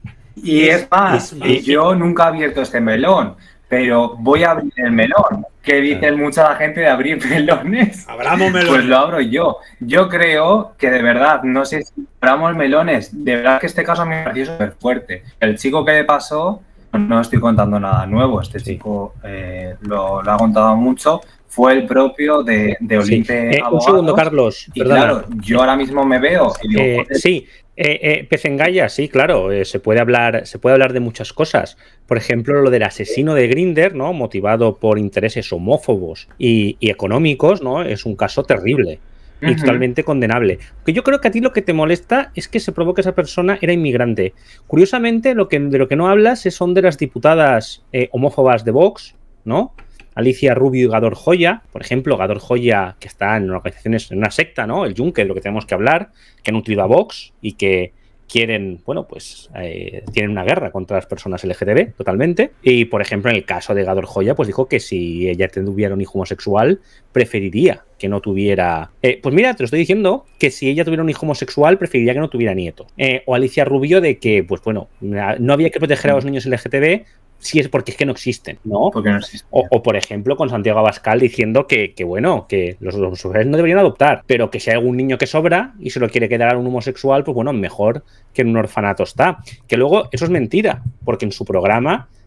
Y es más, y yo nunca he abierto este melón, pero voy a abrir el melón. ¿Qué dicen mucha la gente de abrir melones? Abramos melones. Pues lo abro yo. Yo creo que de verdad, no sé si abramos melones, de verdad que este caso me pareció súper fuerte. El chico que le pasó, no estoy contando nada nuevo, este chico eh, lo, lo ha contado mucho, fue el propio de, de Olimpia sí. eh, Un segundo, Carlos. Y perdona. Claro, yo ahora mismo me veo y digo, eh, sí. Eh, eh, Pezengaya, sí, claro, eh, se puede hablar, se puede hablar de muchas cosas. Por ejemplo, lo del asesino de Grindr, ¿no? Motivado por intereses homófobos y, y económicos, ¿no? Es un caso terrible y uh-huh. totalmente condenable. Porque yo creo que a ti lo que te molesta es que se probó que esa persona era inmigrante. Curiosamente, lo que, de lo que no hablas son de las diputadas eh, homófobas de Vox, ¿no? Alicia Rubio y Gador Joya, por ejemplo, Gador Joya, que está en organizaciones, en una secta, ¿no? El Yunque, de lo que tenemos que hablar, que ha nutrido a Vox y que quieren, bueno, pues eh, tienen una guerra contra las personas L G T B totalmente. Y, por ejemplo, en el caso de Gador Joya, pues dijo que si ella tuviera un hijo homosexual, preferiría que no tuviera... Eh, pues mira, te lo estoy diciendo, que si ella tuviera un hijo homosexual, preferiría que no tuviera nieto. Eh, o Alicia Rubio de que, pues bueno, no había que proteger a los niños L G T B si es porque es que no existen, ¿no? Porque no existen. O, o, por ejemplo, con Santiago Abascal diciendo que, que bueno, que los homosexuales no deberían adoptar, pero que si hay algún niño que sobra y se lo quiere quedar a un homosexual, pues bueno, mejor que en un orfanato está. Que luego eso es mentira, porque en su programa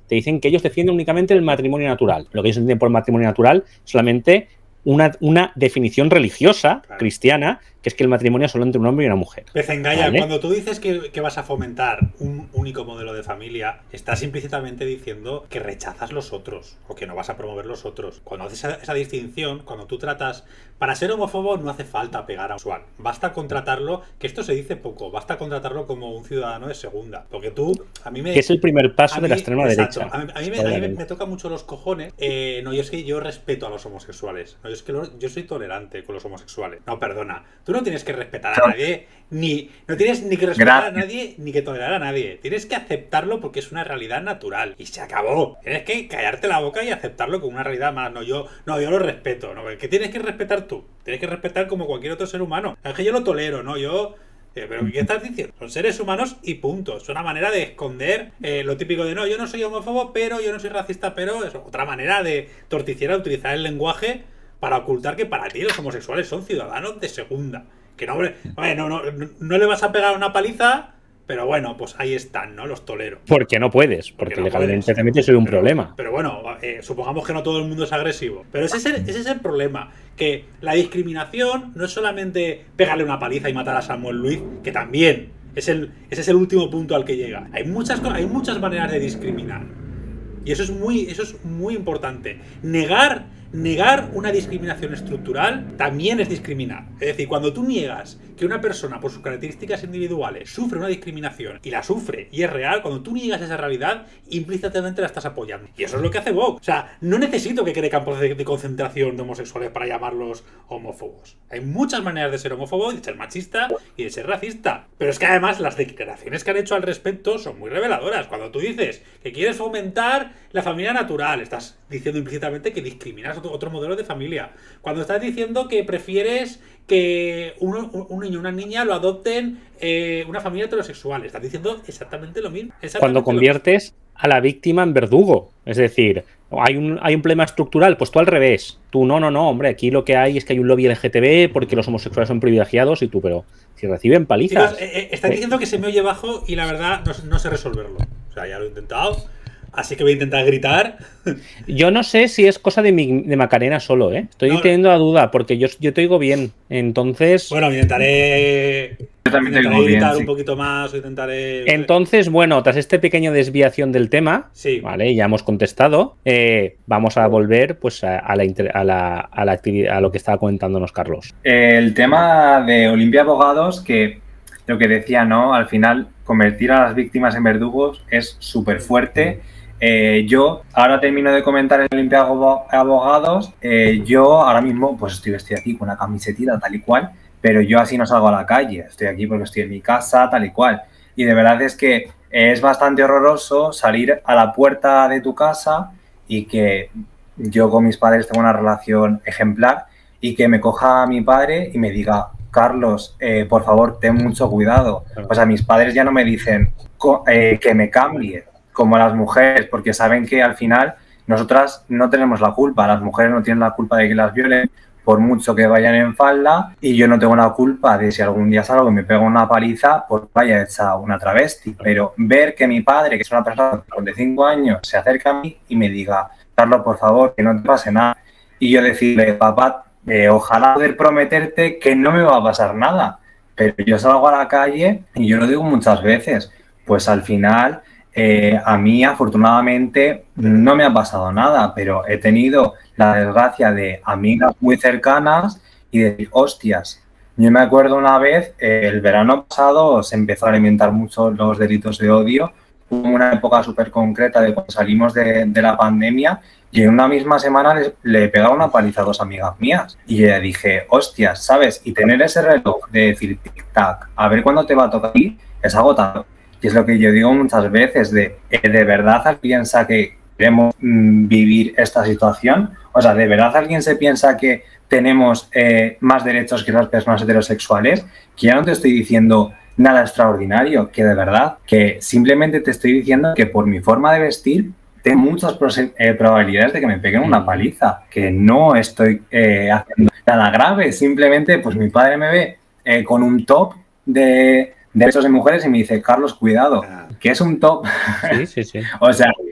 te dicen que ellos defienden únicamente el matrimonio natural. Lo que ellos entienden por matrimonio natural solamente una, una definición religiosa, claro, cristiana, que es que el matrimonio es solo entre un hombre y una mujer. Pezengaya, ¿vale? Cuando tú dices que, que vas a fomentar un único modelo de familia, estás implícitamente diciendo que rechazas los otros o que no vas a promover los otros. Cuando haces esa, esa distinción, cuando tú tratas... Para ser homófobo no hace falta pegar a un usuario. Basta contratarlo, que esto se dice poco, basta contratarlo como un ciudadano de segunda. Porque tú, a mí me... Que es el primer paso mí, de la extrema exacto, derecha. A mí, a mí, me, a mí me, me toca mucho los cojones. Eh, no, yo es que yo respeto a los homosexuales. No, yo es que lo, yo soy tolerante con los homosexuales. No, perdona. Tú no tienes que respetar a nadie, ni no tienes ni que respetar Gracias. a nadie, ni que tolerar a nadie. Tienes que aceptarlo porque es una realidad natural. Y se acabó. Tienes que callarte la boca y aceptarlo como una realidad más. No, yo, no, yo lo respeto. ¿No? ¿Qué tienes que respetar tú? Tienes que respetar como cualquier otro ser humano. Es que yo lo tolero, ¿no? Yo... Eh, ¿Pero qué estás diciendo? Son seres humanos y punto. Es una manera de esconder eh, lo típico de no, yo no soy homófobo, pero yo no soy racista, pero es otra manera de torticiera utilizar el lenguaje para ocultar que para ti los homosexuales son ciudadanos de segunda. Que no, hombre, no, no, no, no le vas a pegar una paliza, pero bueno, pues ahí están, ¿no? Los tolero. Porque no puedes, porque, porque no legalmente también soy un pero, problema. Pero bueno, eh, supongamos que no todo el mundo es agresivo. Pero ese es, el, ese es el problema, que la discriminación no es solamente pegarle una paliza y matar a Samuel Luis, que también es el, ese es el último punto al que llega. Hay muchas, hay muchas maneras de discriminar. Y eso es muy, eso es muy importante. Negar, negar una discriminación estructural también es discriminar. Es decir, cuando tú niegas que una persona por sus características individuales sufre una discriminación y la sufre y es real, cuando tú niegas esa realidad, implícitamente la estás apoyando. Y eso es lo que hace Vox. O sea, no necesito que cree campos de, de concentración de homosexuales para llamarlos homófobos. Hay muchas maneras de ser homófobo, de ser machista y de ser racista. Pero es que además las declaraciones que han hecho al respecto son muy reveladoras. Cuando tú dices que quieres fomentar la familia natural, estás diciendo implícitamente que discriminas otro, otro modelo de familia. Cuando estás diciendo que prefieres que un, un niño o una niña lo adopten eh, una familia heterosexual, estás diciendo exactamente lo mismo. Exactamente Cuando conviertes a la víctima en verdugo, es decir, hay un, hay un problema estructural, pues tú al revés. Tú, no, no, no, hombre, aquí lo que hay es que hay un lobby L G T B porque los homosexuales son privilegiados y tú, pero si reciben palizas... Chicos, eh, eh, estás diciendo que se me oye bajo y la verdad no, no sé resolverlo. O sea, ya lo he intentado. Así que voy a intentar gritar. Yo no sé si es cosa de, mi, de Macarena solo, ¿eh? Estoy no, teniendo la duda, porque yo, yo te oigo bien. Entonces... Bueno, intentaré... Yo también intentaré te digo gritar bien, un poquito más, o intentaré... Entonces, bueno, tras este pequeño desviación del tema, sí. ¿vale? Ya hemos contestado. Eh, vamos a volver pues a, a, la, a, la, a, la actividad, a lo que estaba comentándonos Carlos. El tema de Olimpia Abogados, que lo que decía, ¿no? Al final, convertir a las víctimas en verdugos es súper fuerte. Eh, yo ahora termino de comentar el Olimpia Abogados. Eh, yo ahora mismo pues estoy vestido aquí con una camisetita tal y cual, pero yo así no salgo a la calle. Estoy aquí porque estoy en mi casa tal y cual. Y de verdad es que es bastante horroroso salir a la puerta de tu casa y que yo con mis padres tengo una relación ejemplar y que me coja a mi padre y me diga: Carlos, eh, por favor, ten mucho cuidado. O sea, mis padres ya no me dicen eh, que me cambie como las mujeres, porque saben que al final nosotras no tenemos la culpa, las mujeres no tienen la culpa de que las violen por mucho que vayan en falda, y yo no tengo la culpa de si algún día salgo y me pego una paliza, pues vaya hecha una travesti. Pero ver que mi padre, que es una persona de cinco años, se acerca a mí y me diga: Carlos, por favor, que no te pase nada, y yo decirle: papá, eh, ojalá poder prometerte que no me va a pasar nada, pero yo salgo a la calle y yo lo digo muchas veces, pues al final... Eh, a mí, afortunadamente, no me ha pasado nada, pero he tenido la desgracia de amigas muy cercanas y de hostias. Yo me acuerdo una vez, eh, el verano pasado se empezó a alimentar mucho los delitos de odio. Hubo una época súper concreta de cuando salimos de, de la pandemia y en una misma semana les, le pegaba una paliza a dos amigas mías. Y yo dije: hostias, ¿sabes? Y tener ese reloj de decir tic-tac, a ver cuándo te va a tocar aquí, es agotador. Y es lo que yo digo muchas veces, de, ¿de verdad alguien piensa que queremos mm, vivir esta situación? O sea, ¿de verdad alguien se piensa que tenemos eh, más derechos que las personas heterosexuales? Que ya no te estoy diciendo nada extraordinario, que de verdad, que simplemente te estoy diciendo que por mi forma de vestir tengo muchas eh, probabilidades de que me peguen una paliza, que no estoy eh, haciendo nada grave, simplemente pues mi padre me ve eh, con un top de... derechos de mujeres y me dice: Carlos, cuidado, que es un top. Sí, sí, sí. O sea,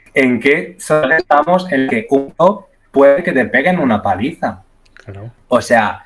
¿En qué zona estamos en que uno puede que te peguen una paliza? Claro. O sea,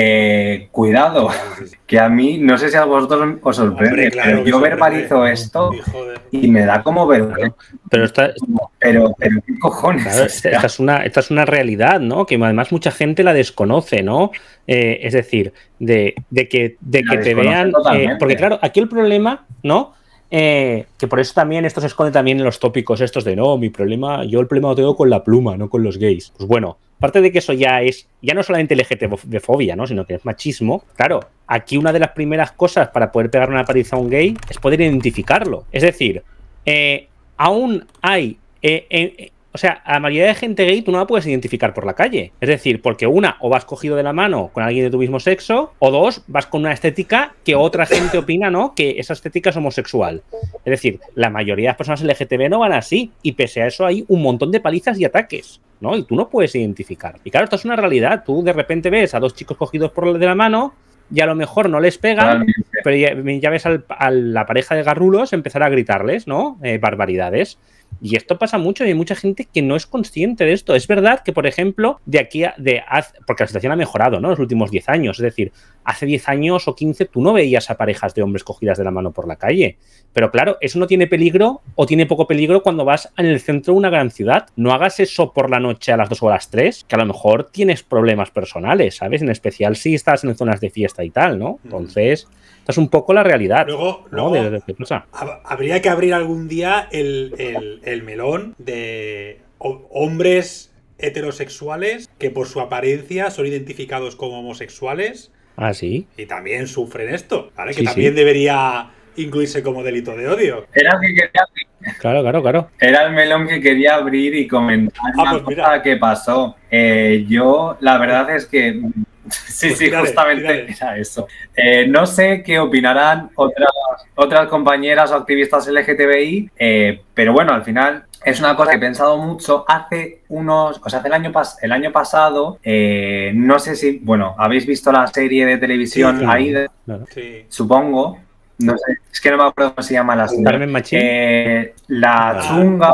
eh, cuidado, que a mí, no sé si a vosotros os sorprende, Hombre, claro pero yo sorprende. verbalizo esto Hijo de... y me da como vergüenza. Pero esta, Pero, pero ¿qué cojones? claro, O sea, esta, es una, esta es una realidad, ¿no? Que además mucha gente la desconoce, ¿no? Eh, es decir, de, de que, de La que te desconoce vean... totalmente. Eh, porque claro, aquí el problema, ¿no? Eh, que por eso también esto se esconde también en los tópicos estos de no, mi problema, yo el problema lo tengo con la pluma, no con los gays. Pues bueno, aparte de que eso ya es, ya no solamente L G T B fobia, ¿no? Sino que es machismo. Claro, aquí una de las primeras cosas para poder pegar una paliza a un gay es poder identificarlo. Es decir, eh, aún hay... Eh, eh, o sea, a la mayoría de gente gay tú no la puedes identificar por la calle. Es decir, porque una, o vas cogido de la mano con alguien de tu mismo sexo, o dos, vas con una estética que otra gente opina, ¿no? Que esa estética es homosexual. Es decir, la mayoría de las personas L G T B no van así, y pese a eso hay un montón de palizas y ataques, ¿no? Y tú no puedes identificar. Y claro, esto es una realidad. Tú de repente ves a dos chicos cogidos por de la mano y a lo mejor no les pegan, pero ya, ya ves al, a la pareja de garrulos empezar a gritarles, ¿no? Eh, barbaridades. Y esto pasa mucho y hay mucha gente que no es consciente de esto. Es verdad que, por ejemplo, de aquí a... De, porque la situación ha mejorado, ¿no? En los últimos diez años. Es decir, hace diez años o quince tú no veías a parejas de hombres cogidas de la mano por la calle. Pero claro, eso no tiene peligro o tiene poco peligro cuando vas en el centro de una gran ciudad. No hagas eso por la noche a las dos o a las tres, que a lo mejor tienes problemas personales, ¿sabes? En especial si estás en zonas de fiesta y tal, ¿no? Entonces... Esta es un poco la realidad. Luego, ¿no? luego de, de, de cosa. Habría que abrir algún día el, el, el melón de hombres heterosexuales que por su apariencia son identificados como homosexuales. Ah, sí. Y también sufren esto, ¿vale? Sí, que también sí. debería incluirse como delito de odio. Era el que quería abrir. Claro, claro, claro. Era el melón que quería abrir y comentar Ah, una pues cosa mira. que pasó. Eh, yo, la verdad es que... Sí, Pues sí, tírale, justamente tírale. era eso. Eh, no sé qué opinarán otras, otras compañeras o activistas L G T B I, eh, pero bueno, al final es una cosa que he pensado mucho. Hace unos, o sea, hace el año, pas el año pasado, eh, no sé si, bueno, habéis visto la serie de televisión Sí, claro. Aida, Claro. Sí. supongo. No sé, es que no me acuerdo cómo se llama la serie. Carmen Machín. Eh, la Ah. chunga.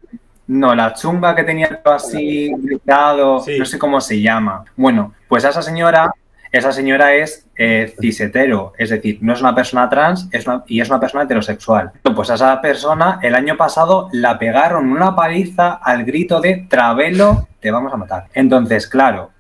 No, la chunga que tenía todo así gritado, Sí. no sé cómo se llama. Bueno, pues a esa señora, esa señora es eh, cis-hetero, es decir, no es una persona trans es una, y es una persona heterosexual. Pues a esa persona el año pasado la pegaron una paliza al grito de Travelo, te vamos a matar. Entonces, claro,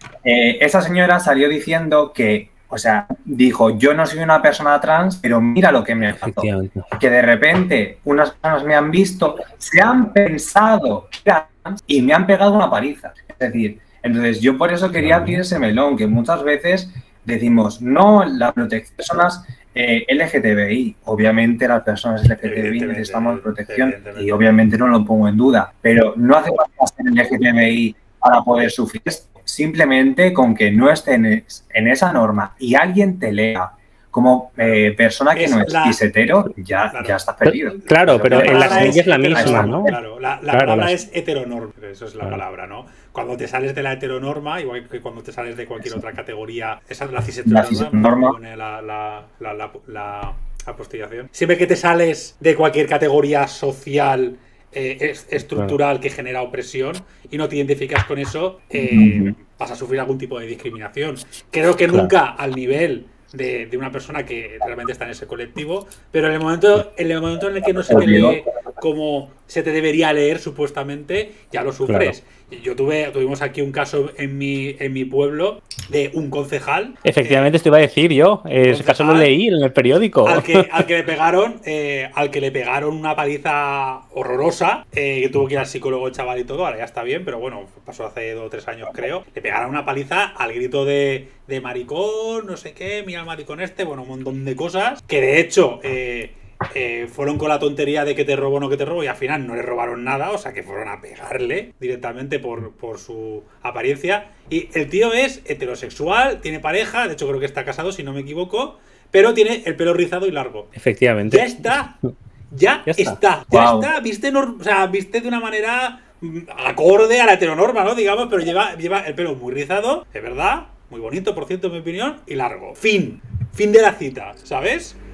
eh, esa señora salió diciendo que, o sea, dijo, yo no soy una persona trans, pero mira lo que me pasó. Efectivamente. Que de repente unas personas me han visto, se han pensado que era trans y me han pegado una paliza. Es decir, entonces yo por eso quería abrir ese melón, que muchas veces decimos, no, la protección de personas eh, L G T B I. Obviamente las personas L G T B I Evidentemente, necesitamos protección evidentemente. y obviamente no lo pongo en duda, pero no hace falta ser L G T B I para poder sufrir esto. Simplemente con que no estén en esa norma y alguien te lea como eh, persona que Es no es la- cishetero, ya, Claro. ya estás perdido. Claro, pero La en las palabra leyes es la heteronorma, misma, ¿no? Claro, la, la Claro, palabra las- es heteronorma, eso es la Claro. palabra, ¿no? Cuando te sales de la heteronorma, igual que cuando te sales de cualquier otra categoría, esa es la La cisheteronorma, cisheteronorma. pone la, la, la, la, la apostillación. Siempre que te sales de cualquier categoría social eh, es- estructural que genera opresión y no te identificas con eso, eh, Ujú. vas a sufrir algún tipo de discriminación. Creo que Claro. nunca al nivel de, de una persona que realmente está en ese colectivo, pero en el momento en el momento en el que no se te lee como se te debería leer supuestamente, ya lo sufres. Y Yo tuve, tuvimos aquí un caso en mi, en mi pueblo de un concejal. Efectivamente, esto iba a decir yo. Eh, ese caso lo leí en el periódico. Al que, al que le pegaron, eh, al que le pegaron una paliza horrorosa, eh, que tuvo que ir al psicólogo el chaval y todo, ahora ya está bien, pero bueno, pasó hace dos o tres años creo. Le pegaron una paliza al grito de, de maricón, no sé qué, mira el maricón este, bueno, un montón de cosas, que de hecho eh, eh, fueron con la tontería de que te robo o no que te robo y al final no le robaron nada, o sea que fueron a pegarle directamente por, por su apariencia. Y el tío es heterosexual, tiene pareja, de hecho creo que está casado si no me equivoco, pero tiene el pelo rizado y largo. Efectivamente. Ya está. Ya, Ya está. está. Ya Wow. está. Viste, nor- o sea, viste de una manera mm, acorde a la heteronorma, ¿no? Digamos, pero lleva, lleva el pelo muy rizado, de verdad. Muy bonito, por cierto, en mi opinión. Y largo. Fin. Fin de la cita, ¿sabes?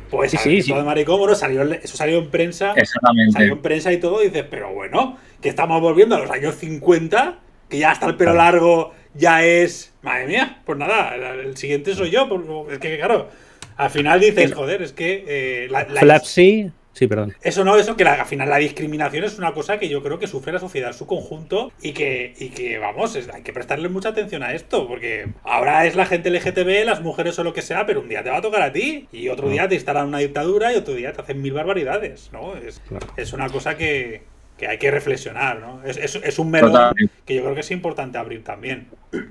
Pues Sí, sí, sí, sí, sí. de maricón, bueno, salió, eso salió en prensa. Exactamente. Salió en prensa y todo, y dices, pero bueno, que estamos volviendo a los años cincuenta, que ya hasta el pelo largo ya es. Madre mía, pues nada, el siguiente soy yo. Es que, claro, al final dices, joder, es que. Eh, la, la Flapsy. Sí, perdón. Eso no, eso que la, al final la discriminación es una cosa que yo creo que sufre la sociedad en su conjunto y que, y que vamos, es, hay que prestarle mucha atención a esto, porque ahora es la gente L G T B, las mujeres o lo que sea, pero un día te va a tocar a ti y otro día te instalan una dictadura y otro día te hacen mil barbaridades, ¿no? Es, claro. es una cosa que, que hay que reflexionar, ¿no? Es, es, es un melón Total. que yo creo que es importante abrir también.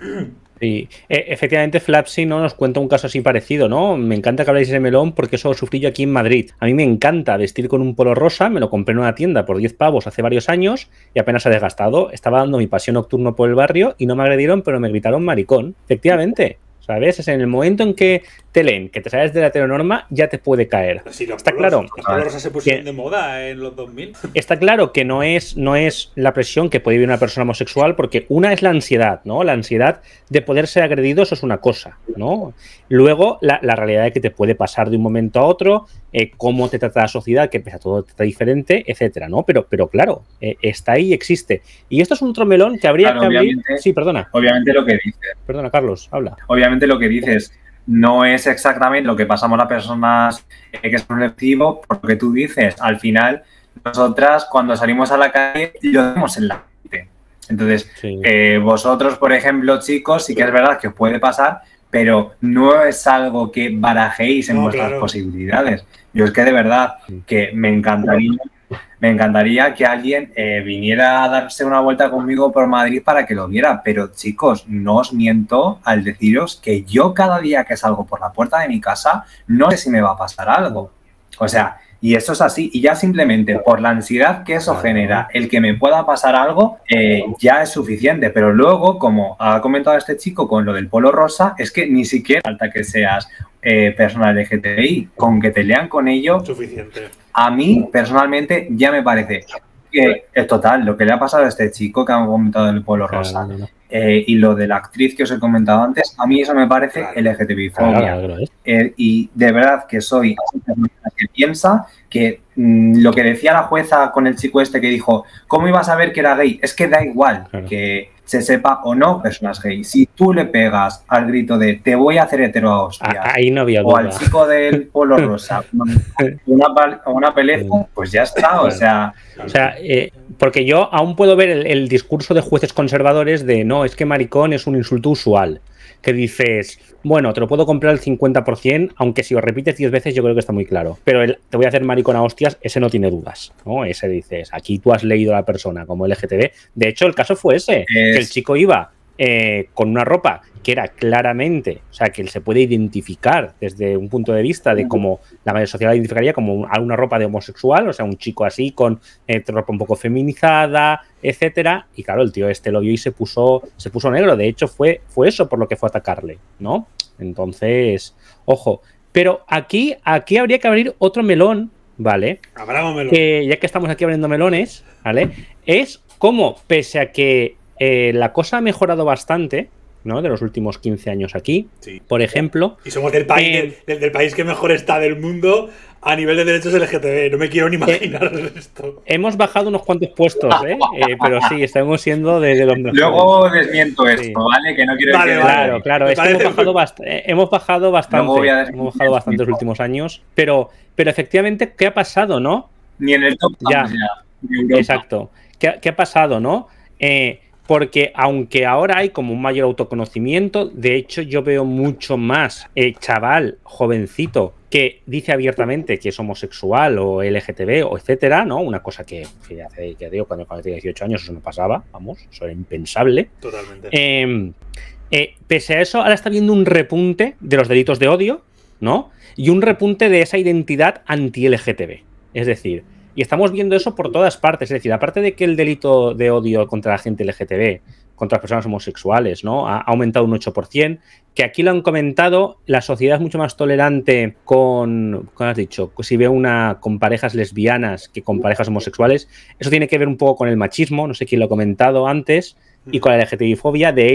Sí, e efectivamente Flapsy no nos cuenta un caso así parecido, ¿no? Me encanta que habláis de melón porque eso lo sufrí yo aquí en Madrid. A mí me encanta vestir con un polo rosa, me lo compré en una tienda por diez pavos hace varios años y apenas se ha desgastado. Estaba dando mi paseo nocturno por el barrio y no me agredieron, pero me gritaron maricón. Efectivamente, ¿sabes? Es en el momento en que te leen, que te sales de la heteronorma, ya te puede caer. Sí, está polos, claro. Los polos rosas se pusieron de moda en los dos mil. Está claro que no es, no es la presión que puede vivir una persona homosexual, porque una es la ansiedad, ¿no? La ansiedad de poder ser agredido, eso es una cosa, ¿no? Luego, la, la realidad de que te puede pasar de un momento a otro, eh, cómo te trata la sociedad, que pese a todo te trata diferente, etcétera, ¿no? Pero, pero claro, eh, está ahí y existe. Y esto es un otro melón que habría claro, que abrir. Sí, perdona. Obviamente lo que dices. Perdona, Carlos, habla. Obviamente lo que dices no es exactamente lo que pasamos las personas eh, que son colectivo, porque tú dices, al final, nosotras cuando salimos a la calle lo vemos en la gente. Entonces, sí. eh, vosotros, por ejemplo, chicos, sí que es verdad que os puede pasar, pero no es algo que barajéis en no, vuestras claro. posibilidades. Yo es que de verdad que me encantaría, me encantaría que alguien eh, viniera a darse una vuelta conmigo por Madrid para que lo viera, pero chicos, no os miento al deciros que yo cada día que salgo por la puerta de mi casa no sé si me va a pasar algo. O sea, y eso es así, y ya simplemente por la ansiedad que eso genera, el que me pueda pasar algo, eh, ya es suficiente. Pero luego, como ha comentado este chico con lo del polo rosa, es que ni siquiera falta que seas eh, persona L G T B I, con que te lean con ello, suficiente. A mí, personalmente, ya me parece que es total, lo que le ha pasado a este chico que ha comentado el polo rosa, claro, eh, y lo de la actriz que os he comentado antes, a mí eso me parece claro. L G T B I fobia. Claro, claro, eh, y de verdad que soy una que piensa que mmm, lo que decía la jueza con el chico este que dijo, ¿cómo iba a saber que era gay? Es que da igual claro. que se sepa o no personas gay. Si tú le pegas al grito de te voy a hacer hetero a hostias, ahí no había duda. O al chico del polo rosa una, una pelea, pues ya está, o sea... O sea, eh, porque yo aún puedo ver el, el discurso de jueces conservadores de no, es que maricón es un insulto usual. Que dices, bueno, te lo puedo comprar al cincuenta por cien, aunque si lo repites diez veces yo creo que está muy claro. Pero el te voy a hacer maricón a hostias, ese no tiene dudas, ¿no? Ese dices, aquí tú has leído a la persona como L G T B. De hecho, el caso fue ese, es... que el chico iba eh, con una ropa que era claramente, o sea, que él se puede identificar desde un punto de vista de cómo la mayoría sociedad la identificaría como una ropa de homosexual, o sea, un chico así con eh, ropa un poco feminizada, etcétera. Y claro, el tío este lo vio y se puso, se puso negro. De hecho, fue, fue eso por lo que fue a atacarle, ¿no? Entonces, ojo. Pero aquí, aquí habría que abrir otro melón, ¿vale? Habrá un melón. Que, ya que estamos aquí abriendo melones, ¿vale? Es cómo, pese a que eh, la cosa ha mejorado bastante, ¿no? De los últimos quince años aquí, sí. Por ejemplo. Y somos del país, eh, del, del país que mejor está del mundo a nivel de derechos L G T B. No me quiero ni imaginar eh, esto. Hemos bajado unos cuantos puestos, ¿eh? eh pero sí, estamos siendo de, de los mejores. Luego desmiento esto, sí. ¿Vale? Que no quiero vale, decir... Claro, claro. Es que hemos bajado, bast hemos bajado bastante. Hemos bajado bastante los últimos años. Pero, pero efectivamente, ¿qué ha pasado, no? Ni en el top. Ya. ya exacto. ¿Qué, ¿Qué ha pasado, no? Eh... Porque aunque ahora hay como un mayor autoconocimiento, de hecho yo veo mucho más eh, chaval, jovencito, que dice abiertamente que es homosexual o L G T B o etcétera, ¿no? Una cosa que, que hace, que digo, cuando, cuando tenía dieciocho años eso no pasaba, vamos, eso era impensable. Totalmente. Eh, eh, pese a eso, ahora está habiendo un repunte de los delitos de odio, ¿no? Y un repunte de esa identidad anti-L G T B. Es decir... Y estamos viendo eso por todas partes. Es decir, aparte de que el delito de odio contra la gente L G T B, contra las personas homosexuales, ¿no? Ha aumentado un ocho por cien, que aquí lo han comentado, la sociedad es mucho más tolerante con, ¿cómo has dicho? Si ve una con parejas lesbianas que con parejas homosexuales. Eso tiene que ver un poco con el machismo, no sé quién lo ha comentado antes, y con la L G T B fobia. De hecho,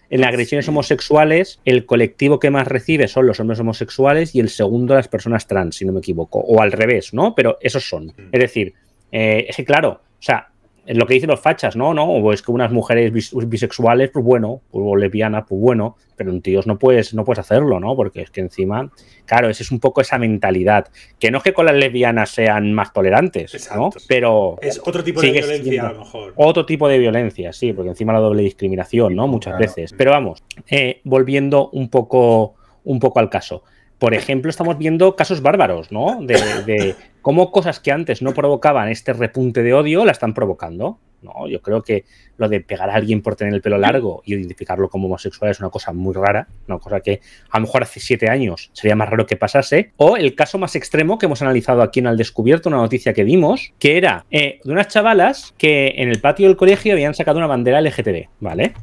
En las agresiones homosexuales, el colectivo que más recibe son los hombres homosexuales y el segundo las personas trans, si no me equivoco. O al revés, ¿no? Pero esos son. Es decir, eh, es que claro, o sea, lo que dicen los fachas, ¿no? ¿no? O es que unas mujeres bis bisexuales, pues bueno, o lesbianas, pues bueno, pero en tíos no puedes, no puedes hacerlo, ¿no? Porque es que encima, claro, esa es un poco esa mentalidad. Que no es que con las lesbianas sean más tolerantes, exacto, ¿no? Pero es otro tipo de violencia, a lo mejor. Otro tipo de violencia, sí, porque encima la doble discriminación, ¿no? Muchas claro. veces. Pero vamos, eh, volviendo un poco, un poco al caso. Por ejemplo, estamos viendo casos bárbaros, ¿no? De, de cómo cosas que antes no provocaban este repunte de odio la están provocando, ¿no? Yo creo que lo de pegar a alguien por tener el pelo largo y identificarlo como homosexual es una cosa muy rara, una cosa que a lo mejor hace siete años sería más raro que pasase. O el caso más extremo que hemos analizado aquí en Al Descubierto, una noticia que dimos, que era eh, de unas chavalas que en el patio del colegio habían sacado una bandera L G T B, ¿vale?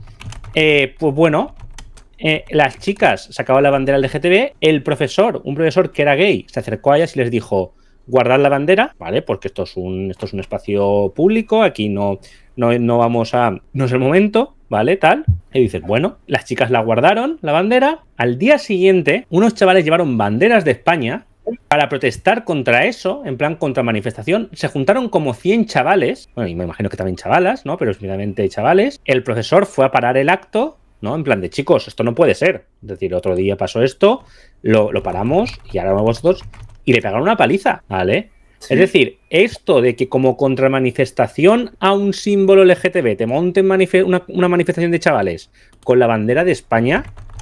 Eh, pues bueno... Eh, las chicas sacaban la bandera L G T B, el profesor, un profesor que era gay, se acercó a ellas y les dijo, guardad la bandera, ¿vale? Porque esto es un, esto es un espacio público, aquí no, no, no vamos a... no es el momento, ¿vale? Tal. Y dices, bueno, las chicas la guardaron, la bandera. Al día siguiente, unos chavales llevaron banderas de España para protestar contra eso, en plan contra manifestación. Se juntaron como cien chavales, bueno, y me imagino que también chavalas, ¿no? Pero especialmente chavales. El profesor fue a parar el acto, ¿no? En plan de, chicos, esto no puede ser. Es decir, otro día pasó esto, lo, lo paramos y ahora vosotros... Y le pegaron una paliza, ¿vale? Sí. Es decir, esto de que como contramanifestación a un símbolo L G T B te monten manife una, una manifestación de chavales con la bandera de España,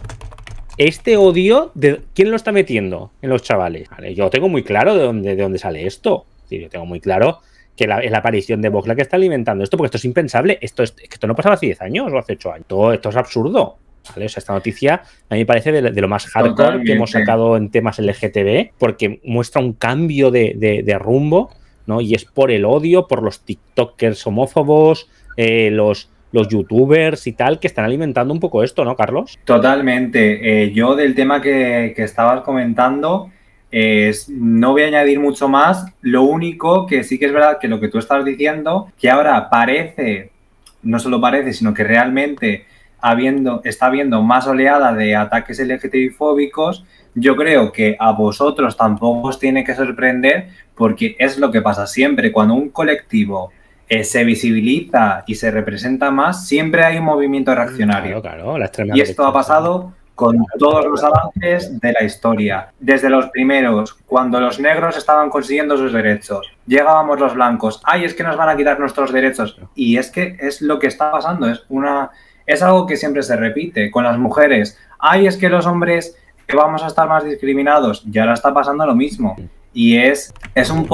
este odio, de ¿quién lo está metiendo en los chavales? ¿Vale? Yo tengo muy claro de dónde, de dónde sale esto. Es decir, yo tengo muy claro que la, es la aparición de Vox la que está alimentando esto, porque esto es impensable. Esto, es, esto no pasaba hace diez años o hace ocho años. Todo, esto es absurdo. ¿Vale? O sea, esta noticia a mí me parece de, de lo más hardcore Totalmente. que hemos sacado en temas L G T B, porque muestra un cambio de, de, de rumbo, ¿no? Y es por el odio, por los tiktokers homófobos, eh, los, los youtubers y tal, que están alimentando un poco esto, ¿no, Carlos? Totalmente. Eh, yo del tema que, que estabas comentando... Eh, no voy a añadir mucho más, lo único que sí que es verdad que lo que tú estás diciendo, que ahora parece, no solo parece, sino que realmente habiendo, está habiendo más oleada de ataques L G T B fóbicos, yo creo que a vosotros tampoco os tiene que sorprender porque es lo que pasa siempre, cuando un colectivo eh, se visibiliza y se representa más, siempre hay un movimiento reaccionario. Claro, claro, la extrema y esto ha pasado... con todos los avances de la historia. Desde los primeros, cuando los negros estaban consiguiendo sus derechos, llegábamos los blancos, ¡ay, es que nos van a quitar nuestros derechos! Y es que es lo que está pasando, es, una, es algo que siempre se repite. Con las mujeres, ¡ay, es que los hombres vamos a estar más discriminados! Y ahora está pasando lo mismo. Y es, es un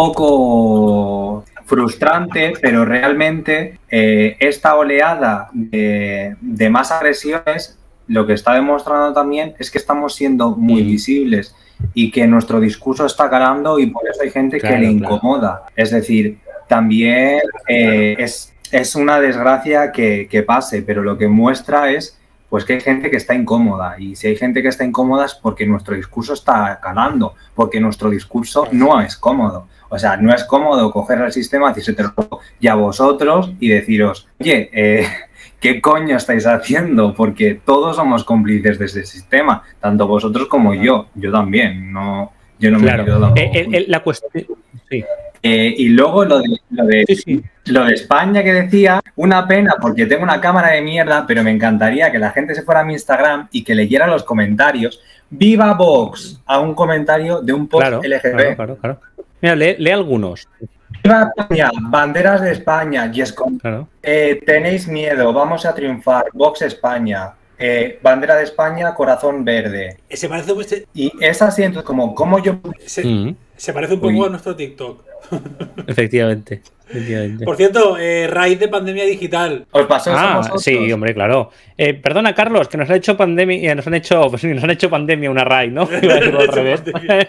poco frustrante, pero realmente eh, esta oleada de, de más agresiones lo que está demostrando también es que estamos siendo muy visibles y que nuestro discurso está calando y por eso hay gente claro, que le incomoda. Claro. Es decir, también eh, es, es una desgracia que, que pase, pero lo que muestra es pues que hay gente que está incómoda y si hay gente que está incómoda es porque nuestro discurso está calando, porque nuestro discurso no es cómodo. O sea, no es cómodo coger el sistema, decírselo y a vosotros y deciros, oye, eh, ¿qué coño estáis haciendo? Porque todos somos cómplices de ese sistema, tanto vosotros como yo. Yo también, no, yo no claro. me quedo tampoco. Eh, eh, la cuestión... Sí. Eh, y luego lo de, lo, de, sí, sí. lo de España que decía, una pena porque tengo una cámara de mierda, pero me encantaría que la gente se fuera a mi Instagram y que leyera los comentarios. ¡Viva Vox! A un comentario de un post claro, L G B. Claro, claro, claro. Mira, lee, lee algunos. ¡Viva España! Banderas de España. Yes, claro. eh, tenéis miedo, vamos a triunfar. Vox España. Eh, bandera de España, corazón verde. Se parece un... Y es así, entonces, como, como yo... Se, mm. se parece un poco Uy. a nuestro TikTok. Efectivamente. Efectivamente. Por cierto, eh, raíz de pandemia digital. ¿Os pasó eso ah, a vosotros? Sí, hombre, claro. Eh, perdona, Carlos, que nos han hecho pandemia, nos han hecho, pues, nos han hecho pandemia una raid, ¿no? Iba a decirlo al revés.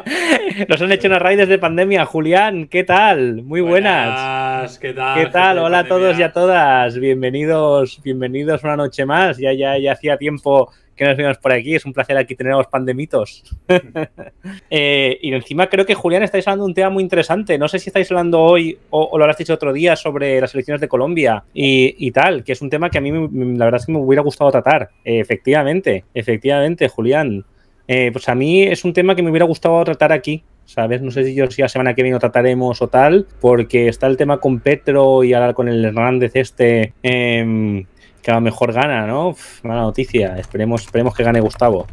Nos han hecho una raid desde pandemia. Julián, ¿qué tal? Muy buenas. buenas. ¿Qué tal? ¿Qué tal? Hola a todos y a todas. Bienvenidos, bienvenidos una noche más. Ya, ya, ya hacía tiempo que nos vemos por aquí. Es un placer aquí tener a los pandemitos. eh, y encima creo que, Julián, estáis hablando de un tema muy interesante. No sé si estáis hablando hoy o, o lo habréis dicho otro día sobre las elecciones de Colombia y, y tal, que es un tema que a mí me, la verdad es que me hubiera gustado tratar. Eh, efectivamente, efectivamente, Julián. Eh, pues a mí es un tema que me hubiera gustado tratar aquí. ¿Sabes? No sé si yo si la semana que viene lo trataremos o tal, porque está el tema con Petro y ahora con el Hernández este, eh, que a lo mejor gana, ¿no? Uf, mala noticia. Esperemos, esperemos que gane Gustavo.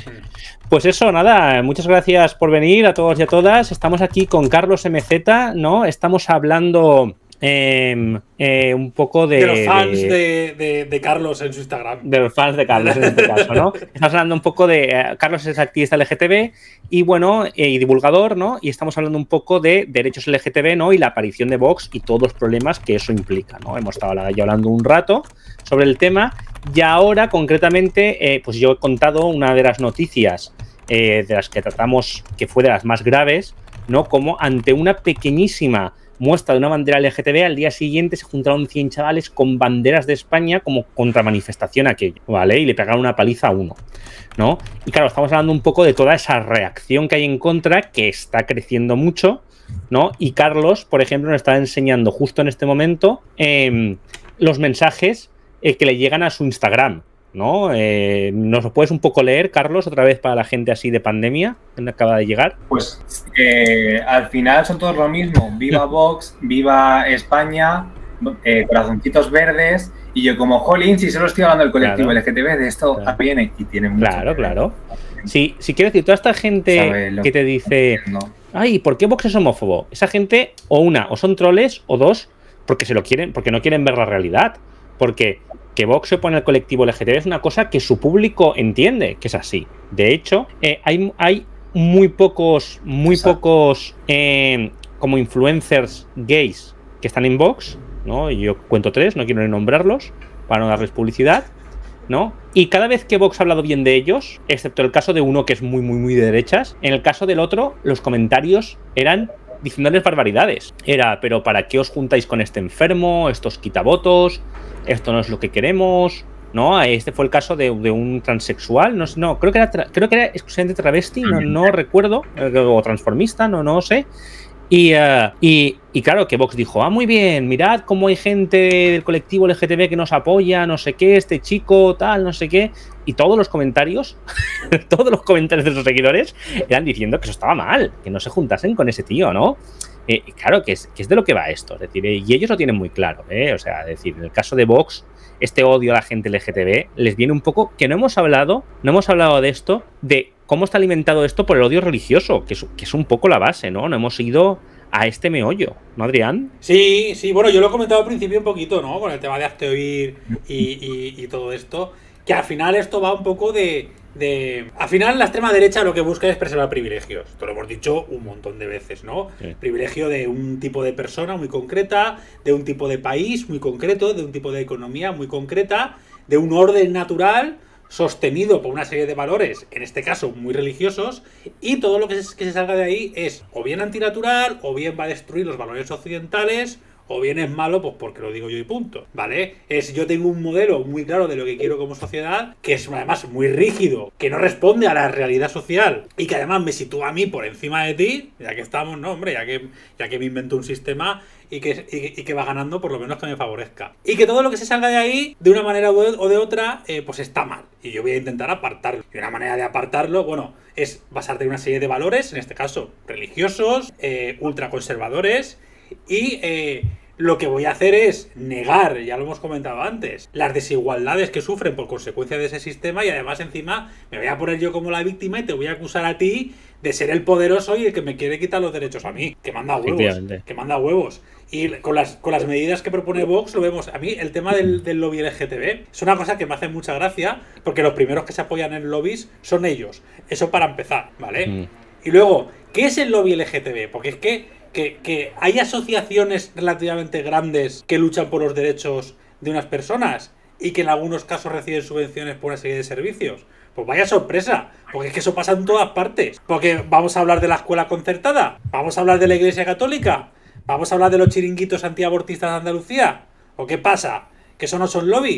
Pues eso, nada, muchas gracias por venir a todos y a todas. Estamos aquí con Carlos M Z, ¿no? Estamos hablando... Eh, eh, un poco de... De los fans de, de, de, de Carlos en su Instagram. De los fans de Carlos en este caso, ¿no? Estamos hablando un poco de... Eh, Carlos es activista L G T B y, bueno, eh, y divulgador, ¿no? Y estamos hablando un poco de derechos L G T B, ¿no? Y la aparición de Vox y todos los problemas que eso implica, ¿no? Hemos estado ya hablando un rato sobre el tema y ahora, concretamente, eh, pues yo he contado una de las noticias eh, de las que tratamos, que fue de las más graves, ¿no? Como ante una pequeñísima muestra de una bandera L G T B, al día siguiente se juntaron cien chavales con banderas de España como contramanifestación a aquello, ¿vale? Y le pegaron una paliza a uno, ¿no? Y claro, estamos hablando un poco de toda esa reacción que hay en contra, que está creciendo mucho, ¿no? Y Carlos, por ejemplo, nos está enseñando justo en este momento eh, los mensajes eh, que le llegan a su Instagram, ¿no? Eh, ¿Nos lo puedes un poco leer, Carlos, otra vez para la gente así de pandemia que acaba de llegar? Pues eh, al final son todos lo mismo. Viva Vox, viva España, eh, corazoncitos verdes. Y yo como, jolín, si solo estoy hablando del colectivo claro, L G T B, de esto claro. viene y tiene mucho. Claro, claro. Sí, si quiero decir, toda esta gente que te dice, ay, ¿por qué Vox es homófobo? Esa gente, o una, o son troles, o dos, porque se lo quieren, porque no quieren ver la realidad. Porque que Vox se opone al colectivo L G T B es una cosa que su público entiende que es así. De hecho, eh, hay, hay muy pocos, muy Exacto. pocos eh, como influencers gays que están en Vox, ¿no? Y yo cuento tres, no quiero nombrarlos para no darles publicidad, ¿no? Y cada vez que Vox ha hablado bien de ellos, excepto el caso de uno que es muy, muy, muy de derechas, en el caso del otro, los comentarios eran diciéndoles barbaridades. Era, pero ¿para qué os juntáis con este enfermo? Estos quitavotos, esto no es lo que queremos, ¿no? Este fue el caso de, de un transexual, no, no creo que era creo que era exclusivamente travesti, no, no recuerdo, o transformista, no, no sé. Y, uh, y, y claro, que Vox dijo, ah, muy bien, mirad cómo hay gente del colectivo L G T B que nos apoya, no sé qué, este chico, tal, no sé qué. Y todos los comentarios, todos los comentarios de sus seguidores eran diciendo que eso estaba mal, que no se juntasen con ese tío, ¿no? Eh, claro, que es, que es de lo que va esto. Es decir, eh, y ellos lo tienen muy claro, ¿eh? O sea, es decir, en el caso de Vox, este odio a la gente L G T B les viene un poco, que no hemos hablado, no hemos hablado de esto, de cómo está alimentado esto por el odio religioso, que es, que es un poco la base, ¿no? No hemos ido a este meollo, ¿no, Adrián? Sí, sí, bueno, yo lo he comentado al principio un poquito, ¿no? Con el tema de hazte oír y, y, y todo esto, que al final esto va un poco de, de... Al final la extrema derecha lo que busca es preservar privilegios, esto lo hemos dicho un montón de veces, ¿no? Sí. Privilegio de un tipo de persona muy concreta, de un tipo de país muy concreto, de un tipo de economía muy concreta, de un orden natural sostenido por una serie de valores, en este caso muy religiosos, y todo lo que se, que se salga de ahí es o bien antinatural, o bien va a destruir los valores occidentales, o bien es malo, pues porque lo digo yo y punto, ¿vale? Es, yo tengo un modelo muy claro de lo que quiero como sociedad, que es además muy rígido, que no responde a la realidad social, y que además me sitúa a mí por encima de ti, ya que estamos, no, hombre, ya que, ya que me invento un sistema y que, y, y que va ganando, por lo menos que me favorezca. Y que todo lo que se salga de ahí, de una manera o de otra, eh, pues está mal. Y yo voy a intentar apartarlo. Y una manera de apartarlo, bueno, es basarte en una serie de valores, en este caso religiosos, eh, ultraconservadores, y eh, lo que voy a hacer es negar, ya lo hemos comentado antes, las desigualdades que sufren por consecuencia de ese sistema, y además encima me voy a poner yo como la víctima y te voy a acusar a ti de ser el poderoso y el que me quiere quitar los derechos a mí, que manda huevos, que manda huevos. Y con las, con las medidas que propone Vox lo vemos. A mí el tema del, del lobby L G T B es una cosa que me hace mucha gracia, porque los primeros que se apoyan en lobbies son ellos. Eso para empezar, ¿vale? Mm. Y luego, ¿qué es el lobby L G T B? Porque es que, que, que hay asociaciones relativamente grandes que luchan por los derechos de unas personas y que en algunos casos reciben subvenciones por una serie de servicios. Pues vaya sorpresa, porque es que eso pasa en todas partes. Porque vamos a hablar de la escuela concertada, vamos a hablar de la Iglesia Católica, vamos a hablar de los chiringuitos antiabortistas de Andalucía. ¿O qué pasa? ¿Que eso no son lobbies?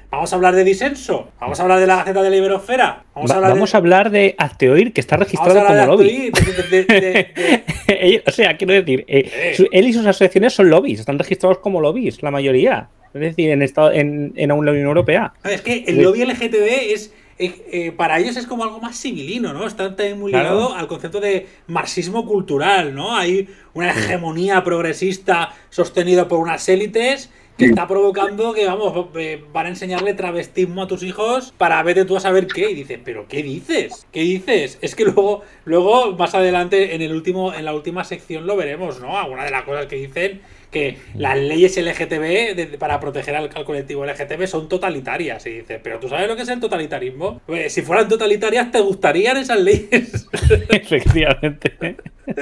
Vamos a hablar de Disenso, vamos a hablar de la Gaceta de la Iberosfera, vamos, Va, a, hablar vamos de... a hablar de Hazteoír, que está registrado como lobby. De, de, de, de... O sea, quiero decir, eh, eh. él y sus asociaciones son lobbies, están registrados como lobbies, la mayoría. Es decir, en, estado, en, en la Unión Europea. Es que el lobby L G T B es... Eh, eh, para ellos es como algo más civilino, ¿no? Está también muy ligado claro. al concepto de marxismo cultural, ¿no? Hay una hegemonía progresista sostenida por unas élites que está provocando que, vamos, eh, van a enseñarle travestismo a tus hijos para vete tú a saber qué. Y dices, ¿pero qué dices? ¿Qué dices? Es que luego, luego más adelante, en el último, en la última sección lo veremos, ¿no? Alguna de las cosas que dicen que las leyes L G T B de, para proteger al, al colectivo L G T B son totalitarias. Y dices, ¿pero tú sabes lo que es el totalitarismo? Pues, si fueran totalitarias, ¿te gustarían esas leyes? Efectivamente.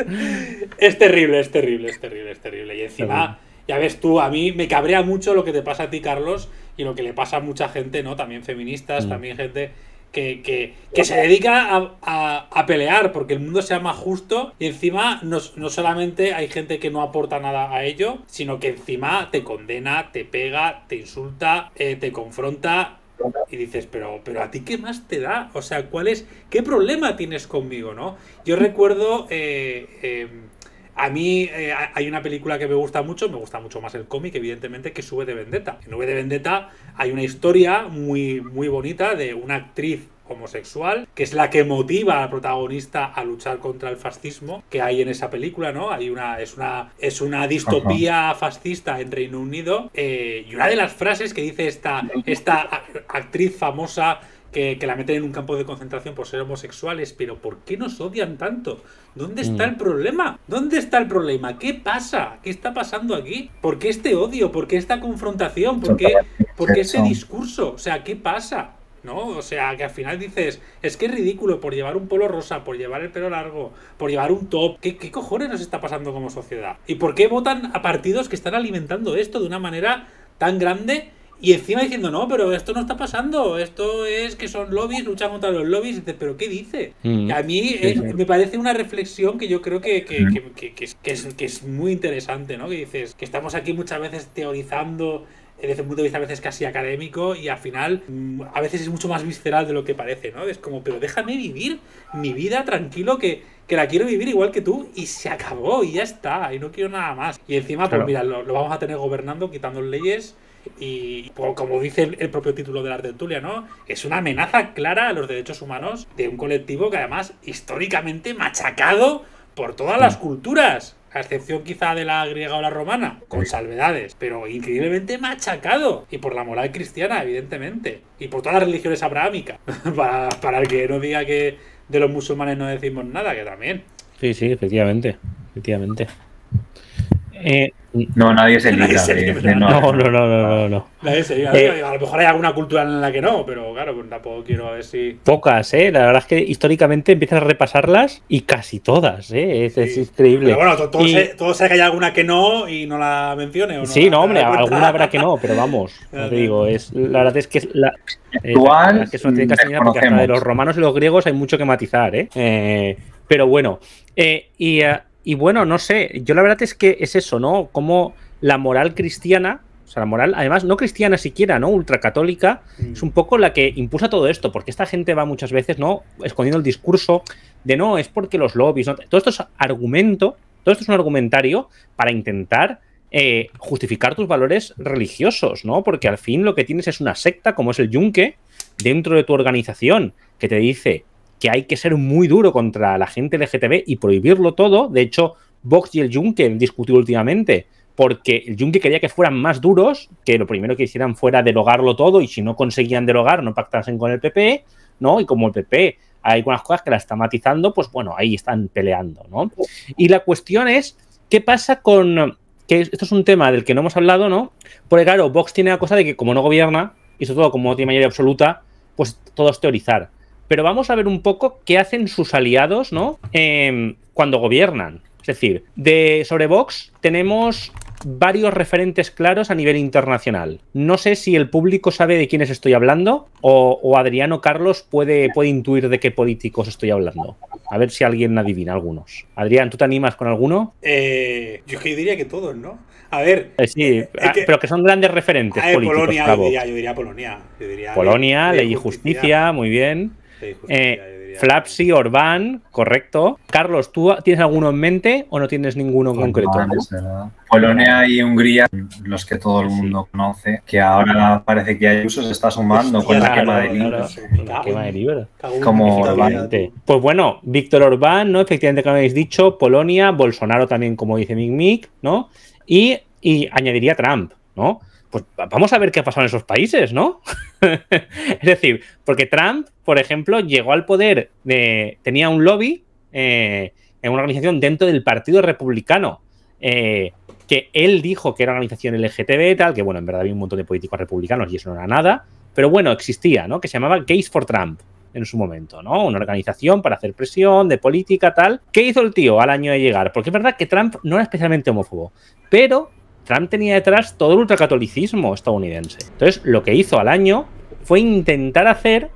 Es terrible, es terrible, es terrible, es terrible. Y encima, ya ves tú, a mí me cabrea mucho lo que te pasa a ti, Carlos, y lo que le pasa a mucha gente, ¿no? También feministas, mm. también gente... Que, que, que se dedica a, a, a pelear porque el mundo sea más justo y encima no, no solamente hay gente que no aporta nada a ello, sino que encima te condena, te pega, te insulta, eh, te confronta y dices, pero, pero ¿a ti qué más te da? O sea, ¿cuál es, qué problema tienes conmigo, no? Yo recuerdo... Eh, eh, A mí eh, hay una película que me gusta mucho, me gusta mucho más el cómic, evidentemente, que es V de Vendetta. En V de Vendetta hay una historia muy, muy bonita de una actriz homosexual, que es la que motiva al protagonista a luchar contra el fascismo que hay en esa película, ¿no? Hay una, es una, es una distopía Ajá. fascista en Reino Unido, eh, y una de las frases que dice esta, esta actriz famosa Que, que la meten en un campo de concentración por ser homosexuales, pero ¿por qué nos odian tanto? ¿Dónde está mm. el problema? ¿Dónde está el problema? ¿Qué pasa? ¿Qué está pasando aquí? ¿Por qué este odio? ¿Por qué esta confrontación? ¿Por qué, ¿por qué ese discurso? O sea, ¿qué pasa? ¿No? O sea, que al final dices, es que es ridículo por llevar un polo rosa, por llevar el pelo largo, por llevar un top. ¿Qué, qué cojones nos está pasando como sociedad? ¿Y por qué votan a partidos que están alimentando esto de una manera tan grande? Y encima diciendo, no, pero esto no está pasando, esto es que son lobbies, luchan contra los lobbies, y dices, ¿pero qué dice? Mm. A mí sí, es, sí. me parece una reflexión que yo creo que, que, que, que, que, es, que, es, que es muy interesante, ¿no? Que dices, que estamos aquí muchas veces teorizando desde un punto de vista a veces casi académico y al final a veces es mucho más visceral de lo que parece, ¿no? Es como, pero déjame vivir mi vida tranquilo que, que la quiero vivir igual que tú y se acabó y ya está, y no quiero nada más. Y encima, claro. pues mira, lo, lo vamos a tener gobernando, quitando leyes. Y como dice el propio título de la tertulia, ¿no? Es una amenaza clara a los derechos humanos de un colectivo que además históricamente machacado por todas las culturas, a excepción quizá de la griega o la romana, con salvedades, pero increíblemente machacado, y por la moral cristiana, evidentemente, y por todas las religiones abrahámicas, para, para el que no diga que de los musulmanes no decimos nada, que también. Sí, sí, efectivamente, efectivamente. Eh, no, nadie se libra de, de, de no. No, no, no, no, no. Nadie se libra. Eh, a lo mejor hay alguna cultura en la que no, pero claro, pues tampoco quiero a ver si... Pocas, ¿eh? La verdad es que históricamente empiezas a repasarlas y casi todas, ¿eh? Es, sí. es increíble. Pero bueno, todo, y... sé, todo sé que hay alguna que no y no la mencione. ¿O no? Sí, no, hombre, alguna habrá que no, pero vamos, no te digo, es, la verdad es que es la... Actual, es que eso no tiene que enseñar porque hasta de los romanos y los griegos hay mucho que matizar, ¿eh? eh pero bueno, eh, y... Uh, Y bueno, no sé, yo la verdad es que es eso, ¿no? Como la moral cristiana, o sea, la moral, además, no cristiana siquiera, ¿no? Ultracatólica, mm. es un poco la que impulsa todo esto, porque esta gente va muchas veces, ¿no? Escondiendo el discurso de no, es porque los lobbies, ¿no? Todo esto es argumento, todo esto es un argumentario para intentar eh, justificar tus valores religiosos, ¿no? Porque al fin lo que tienes es una secta, como es el Yunque, dentro de tu organización, que te dice que hay que ser muy duro contra la gente L G T B y prohibirlo todo. De hecho, Vox y el Yunque han discutido últimamente porque el Yunque quería que fueran más duros, que lo primero que hicieran fuera derogarlo todo y si no conseguían derogar, no pactasen con el P P, ¿no? Y como el P P hay algunas cosas que la está matizando, pues bueno, ahí están peleando, ¿no? Y la cuestión es, ¿qué pasa con...? Que esto es un tema del que no hemos hablado, ¿no? Porque claro, Vox tiene la cosa de que como no gobierna, y sobre todo como no tiene mayoría absoluta, pues todo es teorizar. Pero vamos a ver un poco qué hacen sus aliados, ¿no? Eh, cuando gobiernan. Es decir, de sobre Vox tenemos varios referentes claros a nivel internacional. No sé si el público sabe de quiénes estoy hablando o, o Adriano Carlos puede, puede intuir de qué políticos estoy hablando. A ver si alguien adivina algunos. Adrián, ¿tú te animas con alguno? Eh, yo diría que todos, ¿no? A ver. Eh, sí, que, pero que son grandes referentes a ver, políticos. Polonia, yo diría, yo diría Polonia. Yo diría Polonia, ley, ley y justicia, justicia, muy bien. Ley y justicia, eh, Flapsi, Orbán, correcto. Carlos, ¿tú tienes alguno en mente o no tienes ninguno en concreto? ¿No? Polonia y Hungría, los que todo el mundo sí. conoce, que ahora parece que Ayuso se está sumando pues, con claro, la quema de libros. Claro, la quema de libros. Como Orbán. Pues bueno, Víctor Orbán, ¿no? Efectivamente, como habéis dicho, Polonia, Bolsonaro también, como dice Mick Mick, ¿no? Y, y añadiría Trump, ¿no? Pues vamos a ver qué ha pasado en esos países, ¿no? Es decir, porque Trump, por ejemplo, llegó al poder, de, tenía un lobby eh, en una organización dentro del Partido Republicano, eh, que él dijo que era una organización L G T B, tal, que bueno, en verdad había un montón de políticos republicanos y eso no era nada, pero bueno, existía, ¿no? Que se llamaba Gays for Trump en su momento, ¿no? Una organización para hacer presión, de política, tal. ¿Qué hizo el tío al año de llegar? Porque es verdad que Trump no era especialmente homófobo, pero Trump tenía detrás todo el ultracatolicismo estadounidense. Entonces, lo que hizo al año fue intentar hacer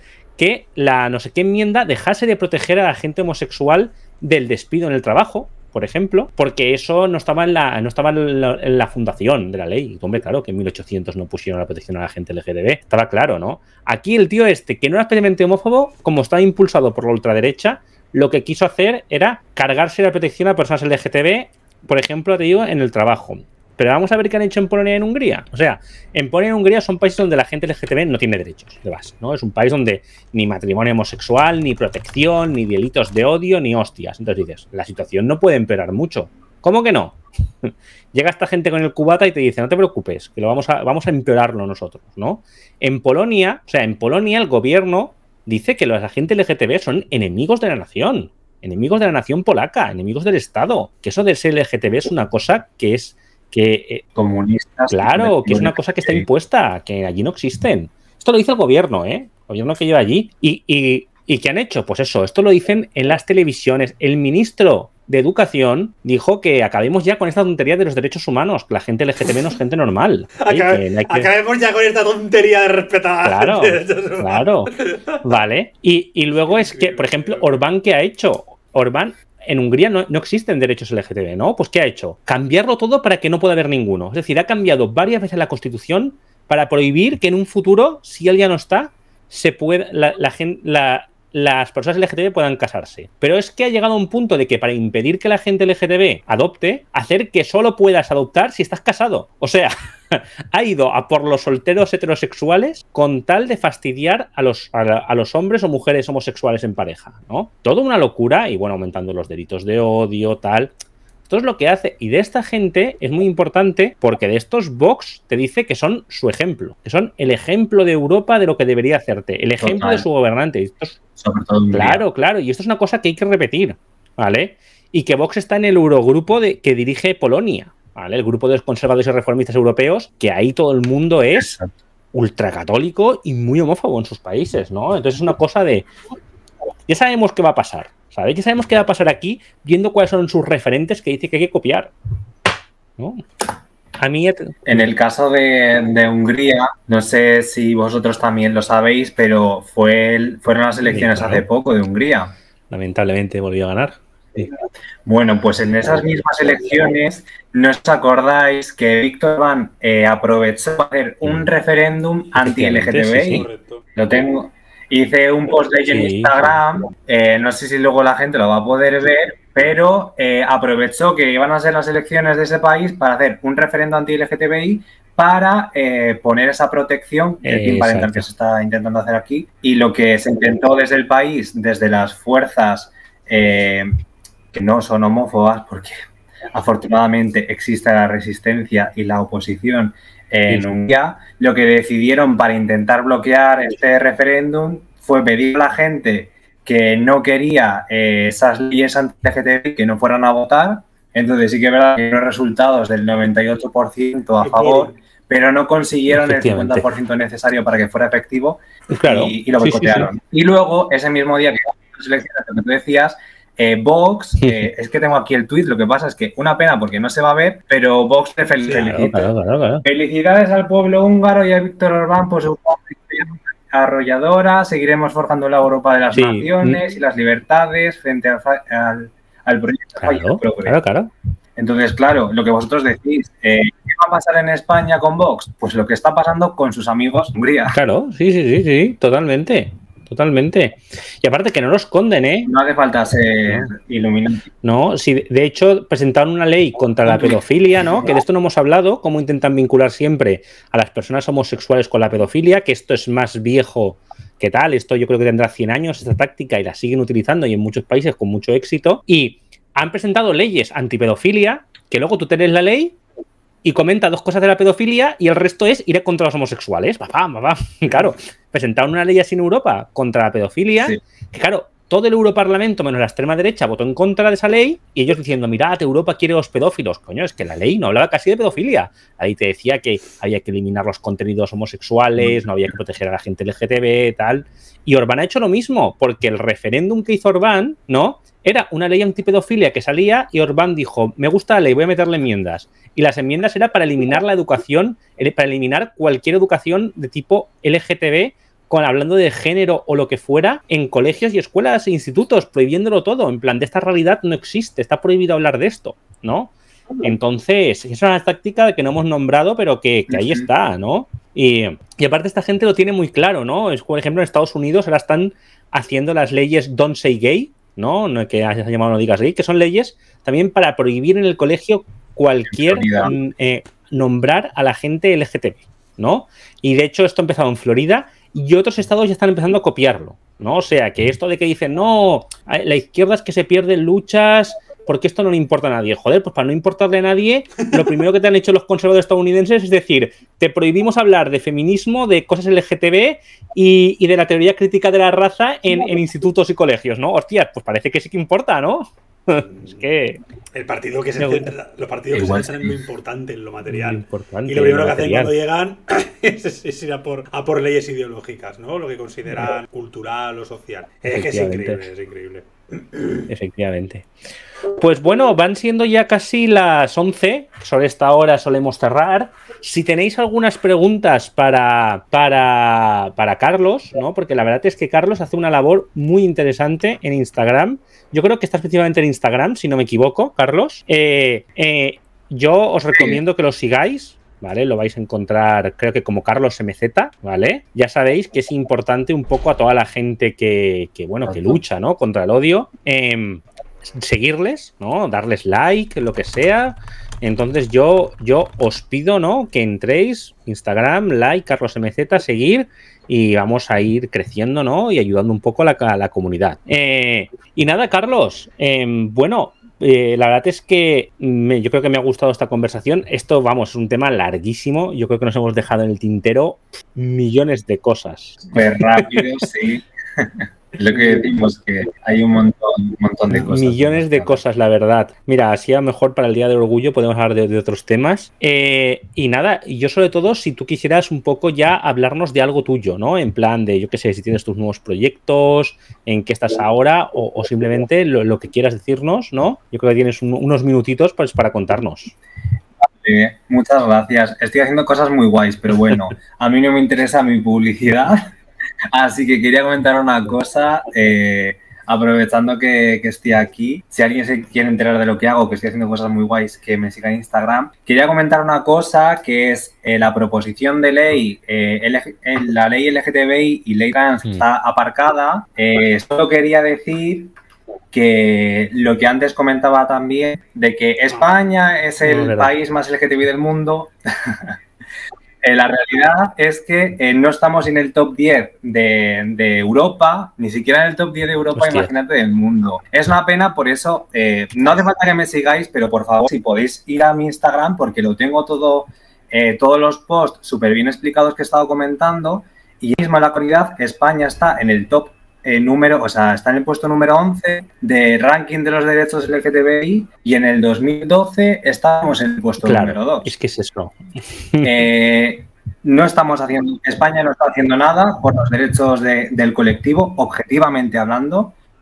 que la no sé qué enmienda dejase de proteger a la gente homosexual del despido en el trabajo, por ejemplo, porque eso no estaba en la, no estaba en la, en la fundación de la ley. Y, hombre, claro, que en mil ochocientos no pusieron la protección a la gente L G B T. Estaba claro, ¿no? Aquí el tío este, que no era especialmente homófobo, como estaba impulsado por la ultraderecha, lo que quiso hacer era cargarse la protección a personas L G T B, por ejemplo, te digo, en el trabajo. Pero vamos a ver qué han hecho en Polonia y en Hungría. O sea, en Polonia y en Hungría son países donde la gente L G T B no tiene derechos de base, ¿no? Es un país donde ni matrimonio homosexual, ni protección, ni delitos de odio, ni hostias. Entonces dices, la situación no puede empeorar mucho. ¿Cómo que no? Llega esta gente con el cubata y te dice, no te preocupes, que lo vamos a, vamos a empeorarlo nosotros, ¿no? En Polonia, o sea, en Polonia el gobierno dice que los agentes L G T B son enemigos de la nación. Enemigos de la nación polaca, enemigos del Estado. Que eso de ser L G T B es una cosa que es... que eh, comunistas. Claro, que es una cosa que está impuesta, que allí no existen. Esto lo dice el gobierno, ¿eh? El gobierno que lleva allí. ¿Y, y, ¿Y qué han hecho? Pues eso, esto lo dicen en las televisiones. El ministro de Educación dijo que acabemos ya con esta tontería de los derechos humanos, que la gente L G T B no es gente normal. Acabe, que que... Acabemos ya con esta tontería de respetar. Claro, claro. Vale. Y, y luego es que, por ejemplo, Orbán, ¿qué ha hecho? Orbán... En Hungría no, no existen derechos L G T B, ¿no? Pues ¿qué ha hecho? Cambiarlo todo para que no pueda haber ninguno. Es decir, ha cambiado varias veces la Constitución para prohibir que en un futuro, si él ya no está, se pueda, la, la, la, las personas L G T B puedan casarse. Pero es que ha llegado a un punto de que para impedir que la gente L G T B adopte, hacer que solo puedas adoptar si estás casado. O sea, ha ido a por los solteros heterosexuales con tal de fastidiar a los, a, a los hombres o mujeres homosexuales en pareja, ¿no? Toda una locura y, bueno, aumentando los delitos de odio, tal. Esto es lo que hace. Y de esta gente es muy importante porque de estos Vox te dice que son su ejemplo, que son el ejemplo de Europa de lo que debería hacerte, el ejemplo Total. de su gobernante. Esto es, Sobre todo claro, claro. Y esto es una cosa que hay que repetir, ¿vale? Y que Vox está en el Eurogrupo de, que dirige Polonia, ¿vale? El grupo de los conservadores y reformistas europeos, que ahí todo el mundo es Exacto. ultracatólico y muy homófobo en sus países, ¿no? Entonces es una cosa de... Ya sabemos qué va a pasar, ¿sabes? Ya sabemos qué va a pasar aquí viendo cuáles son sus referentes que dice que hay que copiar, ¿no? A mí... En el caso de, de Hungría, no sé si vosotros también lo sabéis, pero fue el, fueron las elecciones sí, claro. hace poco de Hungría. Lamentablemente volvió a ganar. Sí. Bueno, pues en esas mismas elecciones, ¿no os acordáis que Víctor Orbán eh, aprovechó para hacer un referéndum anti-L G T B I? Sí, sí. Lo tengo. Hice un post de ello en sí, Instagram, sí. Eh, no sé si luego la gente lo va a poder ver, pero eh, aprovechó que iban a ser las elecciones de ese país para hacer un referéndum anti-L G T B I para eh, poner esa protección del PIN parental que se está intentando hacer aquí. Y lo que se intentó desde el país, desde las fuerzas eh, que no son homófobas, porque afortunadamente existe la resistencia y la oposición en Hungría, lo que decidieron para intentar bloquear este referéndum fue pedir a la gente que no quería eh, esas leyes anti-L G T B I que no fueran a votar. Entonces sí que es verdad que los resultados del noventa y ocho por ciento a favor, pero no consiguieron el cincuenta por ciento necesario para que fuera efectivo, claro, y, y lo boicotearon. Sí, sí, sí. Y luego, ese mismo día que las elecciones, que tú decías, eh, Vox, eh, es que tengo aquí el tuit, lo que pasa es que una pena porque no se va a ver, pero Vox te fel- Claro, felicita. claro, claro, claro. Felicidades al pueblo húngaro y a Víctor Orbán por su arrolladora. Seguiremos forjando la Europa de las Sí. naciones y las libertades frente al, fa- al, al proyecto Claro, fallido progre. claro, claro. Entonces, claro, lo que vosotros decís, eh, ¿qué va a pasar en España con Vox? Pues lo que está pasando con sus amigos en Hungría. Claro, sí, sí, sí, sí, totalmente. Totalmente. Y aparte que no lo esconden, ¿eh? No hace falta ser iluminante. No, sí, de hecho presentaron una ley contra la pedofilia, ¿no? Que de esto no hemos hablado, cómo intentan vincular siempre a las personas homosexuales con la pedofilia, que esto es más viejo que tal, esto yo creo que tendrá cien años, esta táctica, y la siguen utilizando y en muchos países con mucho éxito. Y han presentado leyes antipedofilia, que luego tú tenés la ley y comenta dos cosas de la pedofilia y el resto es ir contra los homosexuales. Papá, papá. Claro, presentaron una ley así en Europa contra la pedofilia, sí. Que claro, todo el Europarlamento, menos la extrema derecha, votó en contra de esa ley y ellos diciendo, mirad, Europa quiere los pedófilos. Coño, es que la ley no hablaba casi de pedofilia. Ahí te decía que había que eliminar los contenidos homosexuales, no había que proteger a la gente L G T B, tal. Y Orbán ha hecho lo mismo, porque el referéndum que hizo Orbán, ¿no?, era una ley antipedofilia que salía y Orbán dijo, me gusta la ley, voy a meterle enmiendas. Y las enmiendas era para eliminar la educación, para eliminar cualquier educación de tipo L G T B, con, hablando de género o lo que fuera, en colegios y escuelas e institutos, prohibiéndolo todo. En plan, de esta realidad no existe, está prohibido hablar de esto, ¿no? Entonces, es una táctica que no hemos nombrado, pero que, que ahí está, ¿no? Y, y aparte esta gente lo tiene muy claro, ¿no? Es, por ejemplo, en Estados Unidos ahora están haciendo las leyes Don't Say Gay, ¿no? No que hayas llamado No Digas Gay, que son leyes también para prohibir en el colegio cualquier eh, nombrar a la gente L G T B, ¿no? Y de hecho esto ha empezado en Florida y otros estados ya están empezando a copiarlo, ¿no? O sea, que esto de que dicen, no, la izquierda es que se pierden luchas porque esto no le importa a nadie. Joder, pues para no importarle a nadie, lo primero que te han hecho los conservadores estadounidenses es decir, te prohibimos hablar de feminismo, de cosas L G T B y, y de la teoría crítica de la raza en, en institutos y colegios, ¿no? Hostias, pues parece que sí que importa, ¿no? Es que... El partido que se centra, los partidos Igual que se centran sí. Es muy importante en lo material. Importante, y lo primero lo que hacen cuando llegan es, es ir a por, a por leyes ideológicas, ¿no? Lo que consideran cultural o social. Es que es increíble, es increíble. Efectivamente. Pues bueno, van siendo ya casi las once. Sobre esta hora solemos cerrar. Si tenéis algunas preguntas para, para, para Carlos, ¿no? Porque la verdad es que Carlos hace una labor muy interesante en Instagram. Yo creo que está específicamente en Instagram, si no me equivoco, Carlos. Eh, eh, yo os recomiendo que lo sigáis, ¿vale? Lo vais a encontrar, creo que como Carlos M Z, ¿vale? Ya sabéis que es importante un poco a toda la gente que, que bueno, que lucha, ¿no?, contra el odio. Eh, seguirles, ¿no? Darles like, lo que sea. Entonces yo, yo os pido, ¿no?, que entréis, Instagram, like, Carlos M Z, seguir, y vamos a ir creciendo, ¿no?, y ayudando un poco a la, a la comunidad. Eh, y nada, Carlos, eh, bueno, eh, la verdad es que me, yo creo que me ha gustado esta conversación. Esto, vamos, es un tema larguísimo. Yo creo que nos hemos dejado en el tintero millones de cosas. Súper rápido, sí. Lo que decimos, que hay un montón, un montón de cosas. Millones de cosas, la verdad. Mira, así a lo mejor para el Día del Orgullo podemos hablar de, de otros temas. Eh, y nada, yo sobre todo, si tú quisieras un poco ya hablarnos de algo tuyo, ¿no? En plan de, yo qué sé, si tienes tus nuevos proyectos, en qué estás ahora, o, o simplemente lo, lo que quieras decirnos, ¿no? Yo creo que tienes un, unos minutitos pues, para contarnos. Eh, muchas gracias. Estoy haciendo cosas muy guays, pero bueno, a mí no me interesa mi publicidad. Así que quería comentar una cosa, eh, aprovechando que, que estoy aquí. Si alguien se quiere enterar de lo que hago, que estoy haciendo cosas muy guays, que me siga en Instagram. Quería comentar una cosa, que es eh, la proposición de ley, eh, L G, eh, la ley L G T B I y ley trans mm. está aparcada. Eh, solo quería decir que lo que antes comentaba también, de que España es el no, país más L G T B I del mundo. Eh, la realidad es que eh, no estamos en el top diez de, de Europa, ni siquiera en el top diez de Europa, Hostia. Imagínate, del mundo. Es una pena, por eso, eh, no hace falta que me sigáis, pero por favor, si podéis ir a mi Instagram, porque lo tengo todo, eh, todos los posts súper bien explicados que he estado comentando, y mismo en la actualidad España está en el top eh, número, o sea, está en el puesto número once de ranking de los derechos L G T B I, y en el dos mil doce estábamos en el puesto claro, número dos. Es que es eso. Eh, no estamos haciendo, España no está haciendo nada por los derechos de, del colectivo, objetivamente hablando,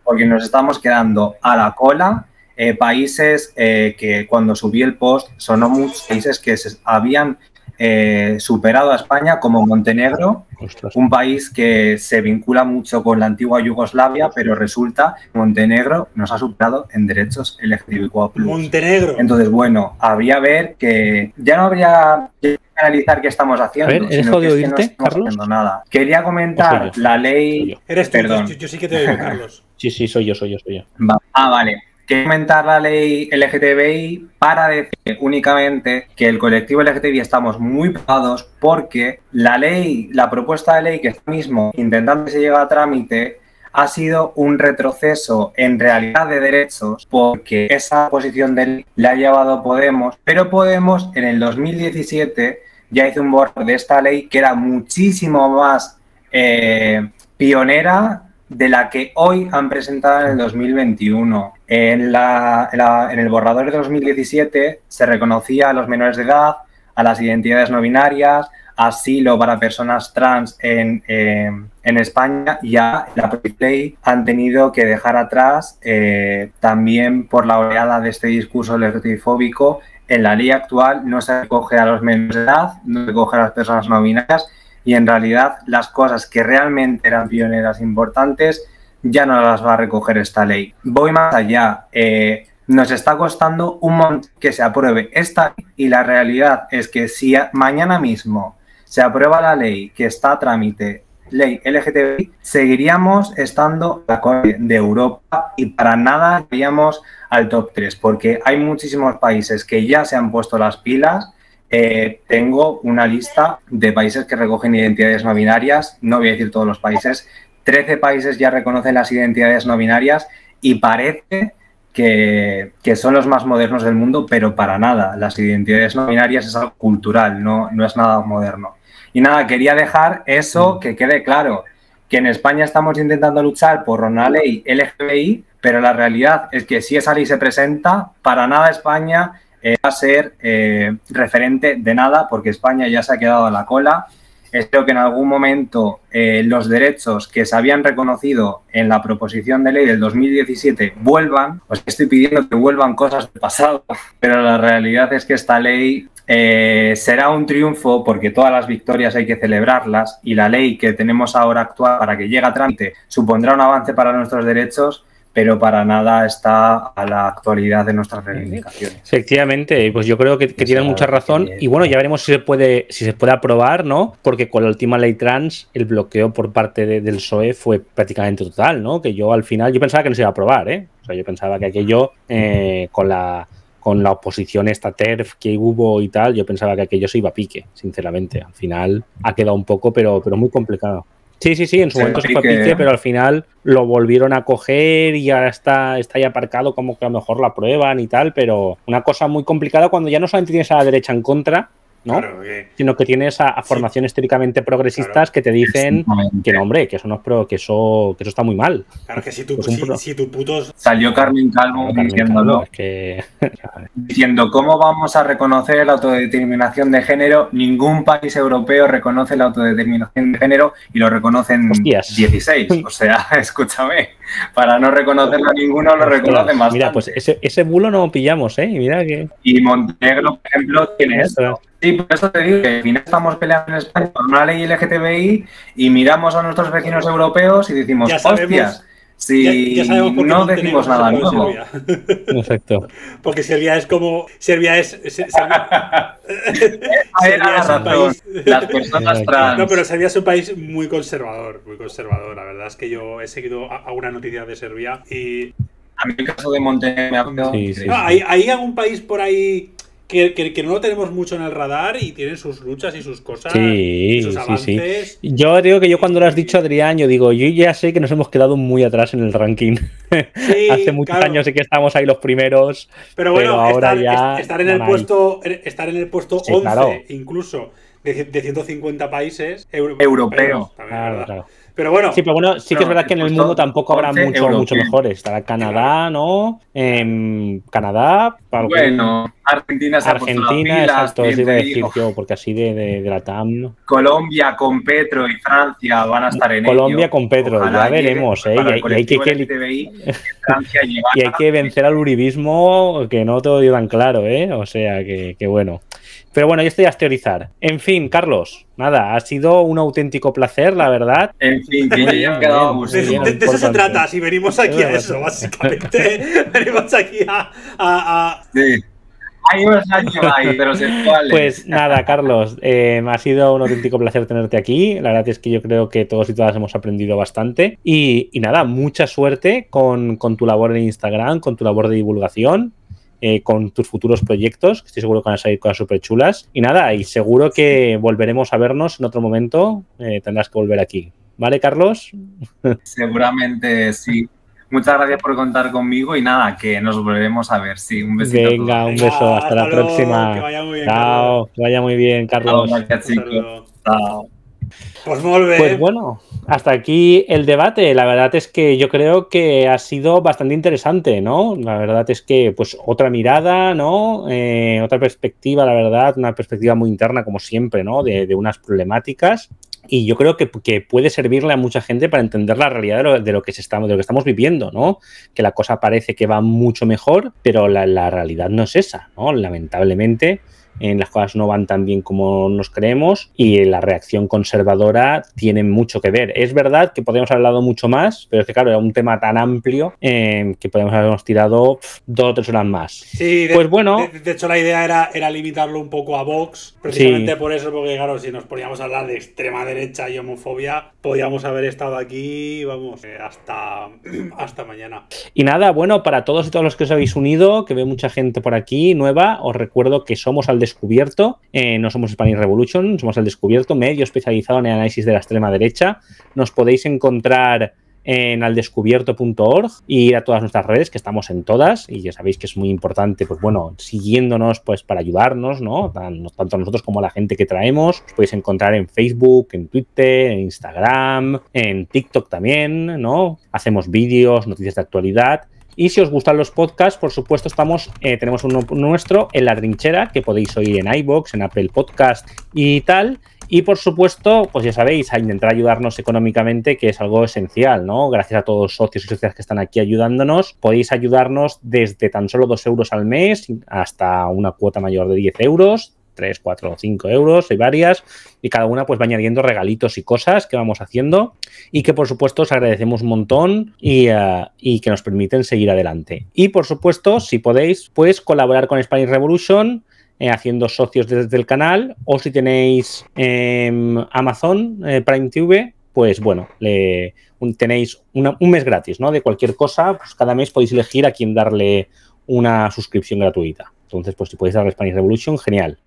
porque nos estamos quedando a la cola. Eh, países eh, que cuando subí el post sonó muchos países que se habían eh, superado a España, como Montenegro, Ostras. Un país que se vincula mucho con la antigua Yugoslavia, pero resulta que Montenegro nos ha superado en derechos L G B T Q plus. Montenegro. Entonces, bueno, habría ver que ya no habría que analizar qué estamos haciendo, a ver, sino que, es oírte, que no estamos Carlos? haciendo nada. Quería comentar yo, la ley... Eres tú, Perdón. Yo, yo sí que te oigo, Carlos. Sí, sí, soy yo, soy yo, soy yo. Va. Ah, vale. Quiero comentar la ley L G T B I para decir únicamente que el colectivo L G T B I estamos muy pegados porque la ley, la propuesta de ley que está mismo intentando que se llegue a trámite ha sido un retroceso en realidad de derechos porque esa posición de ley la ha llevado Podemos, pero Podemos en el dos mil diecisiete ya hizo un borrador de esta ley que era muchísimo más eh, pionera de la que hoy han presentado en el dos mil veintiuno. En, la, en, la, en el borrador de dos mil diecisiete se reconocía a los menores de edad, a las identidades no binarias, asilo para personas trans en, eh, en España. Ya la ley han tenido que dejar atrás eh, también por la oleada de este discurso L G T B I fóbico. En la ley actual no se recoge a los menores de edad, no se recoge a las personas no binarias, y en realidad las cosas que realmente eran pioneras importantes ya no las va a recoger esta ley. Voy más allá. Eh, nos está costando un montón que se apruebe esta ley y la realidad es que si mañana mismo se aprueba la ley que está a trámite, ley L G T B I, seguiríamos estando a la cola de Europa y para nada iríamos al top tres porque hay muchísimos países que ya se han puesto las pilas. Eh, tengo una lista de países que recogen identidades no binarias, no voy a decir todos los países, trece países ya reconocen las identidades no binarias y parece que, que son los más modernos del mundo, pero para nada, las identidades no binarias es algo cultural, no, no es nada moderno. Y nada, quería dejar eso que quede claro, que en España estamos intentando luchar por una ley L G B T I, pero la realidad es que si esa ley se presenta, para nada España Eh, va a ser eh, referente de nada porque España ya se ha quedado a la cola. Espero que en algún momento eh, los derechos que se habían reconocido en la proposición de ley del dos mil diecisiete vuelvan. Os estoy pidiendo que vuelvan cosas del pasado, pero la realidad es que esta ley eh, será un triunfo porque todas las victorias hay que celebrarlas y la ley que tenemos ahora actual para que llegue a trámite supondrá un avance para nuestros derechos, pero para nada está a la actualidad de nuestras reivindicaciones. Efectivamente, pues yo creo que, que tienen mucha razón y bueno, ya veremos si se puede si se puede aprobar, ¿no? Porque con la última ley trans el bloqueo por parte de, del P S O E fue prácticamente total, ¿no? Que yo al final, yo pensaba que no se iba a aprobar, ¿eh? O sea, yo pensaba que aquello eh, con la con la oposición esta T E R F que hubo y tal, yo pensaba que aquello se iba a pique, sinceramente. Al final ha quedado un poco, pero, pero muy complicado. Sí, sí, sí, en su momento se fue a pique, pero al final lo volvieron a coger y ahora está, está ahí aparcado como que a lo mejor lo aprueban y tal, pero una cosa muy complicada cuando ya no solamente tienes a la derecha en contra, ¿no? Claro, okay. Sino que tienes a, a formaciones sí. históricamente progresistas claro. que te dicen que no, hombre, que eso no es pro, que eso, que eso está muy mal. Claro que si tú, pues si, pro... si tu putos... Salió Carmen Calvo claro, diciéndolo. Es que... diciendo cómo vamos a reconocer la autodeterminación de género. Ningún país europeo reconoce la autodeterminación de género y lo reconocen Hostias. dieciséis. O sea, escúchame, para no reconocerlo ninguno lo reconocen más. Mira, pues ese, ese bulo no pillamos, ¿eh? Y mira que... Y Montenegro, por ejemplo, tiene esto. Sí, por eso te digo que al final estamos peleando en España por una ley L G T B I y miramos a nuestros vecinos europeos y decimos, hostias, si ya, ya no decimos nada nuevo. Exacto. Porque Serbia es como... Serbia es... Serbia, Serbia es un país... Las personas trans. No, pero Serbia es un país muy conservador, muy conservador. La verdad es que yo he seguido alguna noticia de Serbia y... A mí el caso de Montenegro me ha sí, sí, sí. No, hay, hay algún país por ahí... Que, que, que no lo tenemos mucho en el radar y tienen sus luchas y sus cosas sí, y sus sí, avances. Sí. Yo digo que yo cuando lo has dicho, Adrián, yo digo, yo ya sé que nos hemos quedado muy atrás en el ranking. Sí, hace muchos claro. años sí que estamos ahí los primeros. Pero bueno, pero ahora estar, ya estar en el puesto, estar en el puesto sí, once, claro. incluso de, de ciento cincuenta países euro, europeos. europeos. Claro, claro. Pero bueno. Sí, pero bueno, sí que es verdad que en el mundo tampoco habrá mucho, mucho mejores. Estará Canadá, ¿no? Eh, Canadá. Bueno, Argentina se Argentina, exacto, eso iba a decir yo, porque así de, de, de la T A M, ¿no? Colombia con Petro y Francia van a estar en Colombia ello. con Petro, Ojalá ya veremos, ¿eh? Y, y, hay que, que, Francia y hay que vencer al uribismo, que no te lo digo tan claro, ¿eh? O sea, que, que bueno. Pero bueno, esto ya es teorizar. En fin, Carlos, nada, ha sido un auténtico placer, la verdad. En fin, que ya han quedado a de, de, de eso se trata, si venimos aquí a eso, básicamente. Venimos aquí a... a, a... Sí. Hay unos años ahí, pero sexuales. Pues nada, Carlos, eh, ha sido un auténtico placer tenerte aquí. La verdad es que yo creo que todos y todas hemos aprendido bastante. Y, y nada, mucha suerte con, con tu labor en Instagram, con tu labor de divulgación. Eh, con tus futuros proyectos, que estoy seguro que van a salir cosas súper chulas. Y nada, y seguro que volveremos a vernos en otro momento. Eh, tendrás que volver aquí. ¿Vale, Carlos? Seguramente sí. Muchas gracias por contar conmigo y nada, que nos volveremos a ver. Sí, un besito. Venga, un beso. Hasta, hasta la luego, próxima. Que vaya muy bien, Chao, Carlos. Que vaya muy bien, Carlos. Chao, gracias, chicos. Chao. Pues muy bien. Pues bueno, hasta aquí el debate. La verdad es que yo creo que ha sido bastante interesante, ¿no? La verdad es que, pues, otra mirada, ¿no? Eh, otra perspectiva, la verdad, una perspectiva muy interna, como siempre, ¿no? De, de unas problemáticas. Y yo creo que, que puede servirle a mucha gente para entender la realidad de lo, de lo que se estamos, de lo que estamos viviendo, ¿no? Que la cosa parece que va mucho mejor, pero la, la realidad no es esa, ¿no? Lamentablemente. En las cosas no van tan bien como nos creemos y la reacción conservadora tiene mucho que ver. Es verdad que podríamos haber hablado mucho más, pero es que claro, era un tema tan amplio eh, que podríamos habernos tirado pff, dos o tres horas más. Sí, de, pues bueno. De, de hecho, la idea era, era limitarlo un poco a Vox, precisamente sí. por eso, porque claro, si nos poníamos a hablar de extrema derecha y homofobia, podíamos haber estado aquí, vamos, eh, hasta, hasta mañana. Y nada, bueno, para todos y todos los que os habéis unido, que veo mucha gente por aquí nueva, os recuerdo que somos al Descubierto, eh, no somos Spanish Revolution, somos Al Descubierto, medio especializado en el análisis de la extrema derecha. Nos podéis encontrar en aldescubierto punto org y ir a todas nuestras redes, que estamos en todas, y ya sabéis que es muy importante, pues bueno, siguiéndonos pues para ayudarnos, ¿no? Tanto a nosotros como a la gente que traemos. Os podéis encontrar en Facebook, en Twitter, en Instagram, en TikTok también, ¿no? Hacemos vídeos, noticias de actualidad. Y si os gustan los podcasts, por supuesto, estamos, eh, tenemos uno nuestro en La Trinchera, que podéis oír en iVoox, en Apple Podcast y tal. Y, por supuesto, pues ya sabéis, a intentar ayudarnos económicamente, que es algo esencial, ¿no? Gracias a todos los socios y socias que están aquí ayudándonos. Podéis ayudarnos desde tan solo dos euros al mes hasta una cuota mayor de diez euros. tres, cuatro o cinco euros, hay varias, y cada una pues va añadiendo regalitos y cosas que vamos haciendo y que por supuesto os agradecemos un montón y, uh, y que nos permiten seguir adelante. Y por supuesto, si podéis, pues colaborar con Spanish Revolution eh, haciendo socios desde el canal, o si tenéis eh, Amazon eh, Prime T V, pues bueno, le, un, tenéis una, un mes gratis, ¿no? De cualquier cosa, pues cada mes podéis elegir a quién darle una suscripción gratuita. Entonces, pues si podéis darle Spanish Revolution, genial.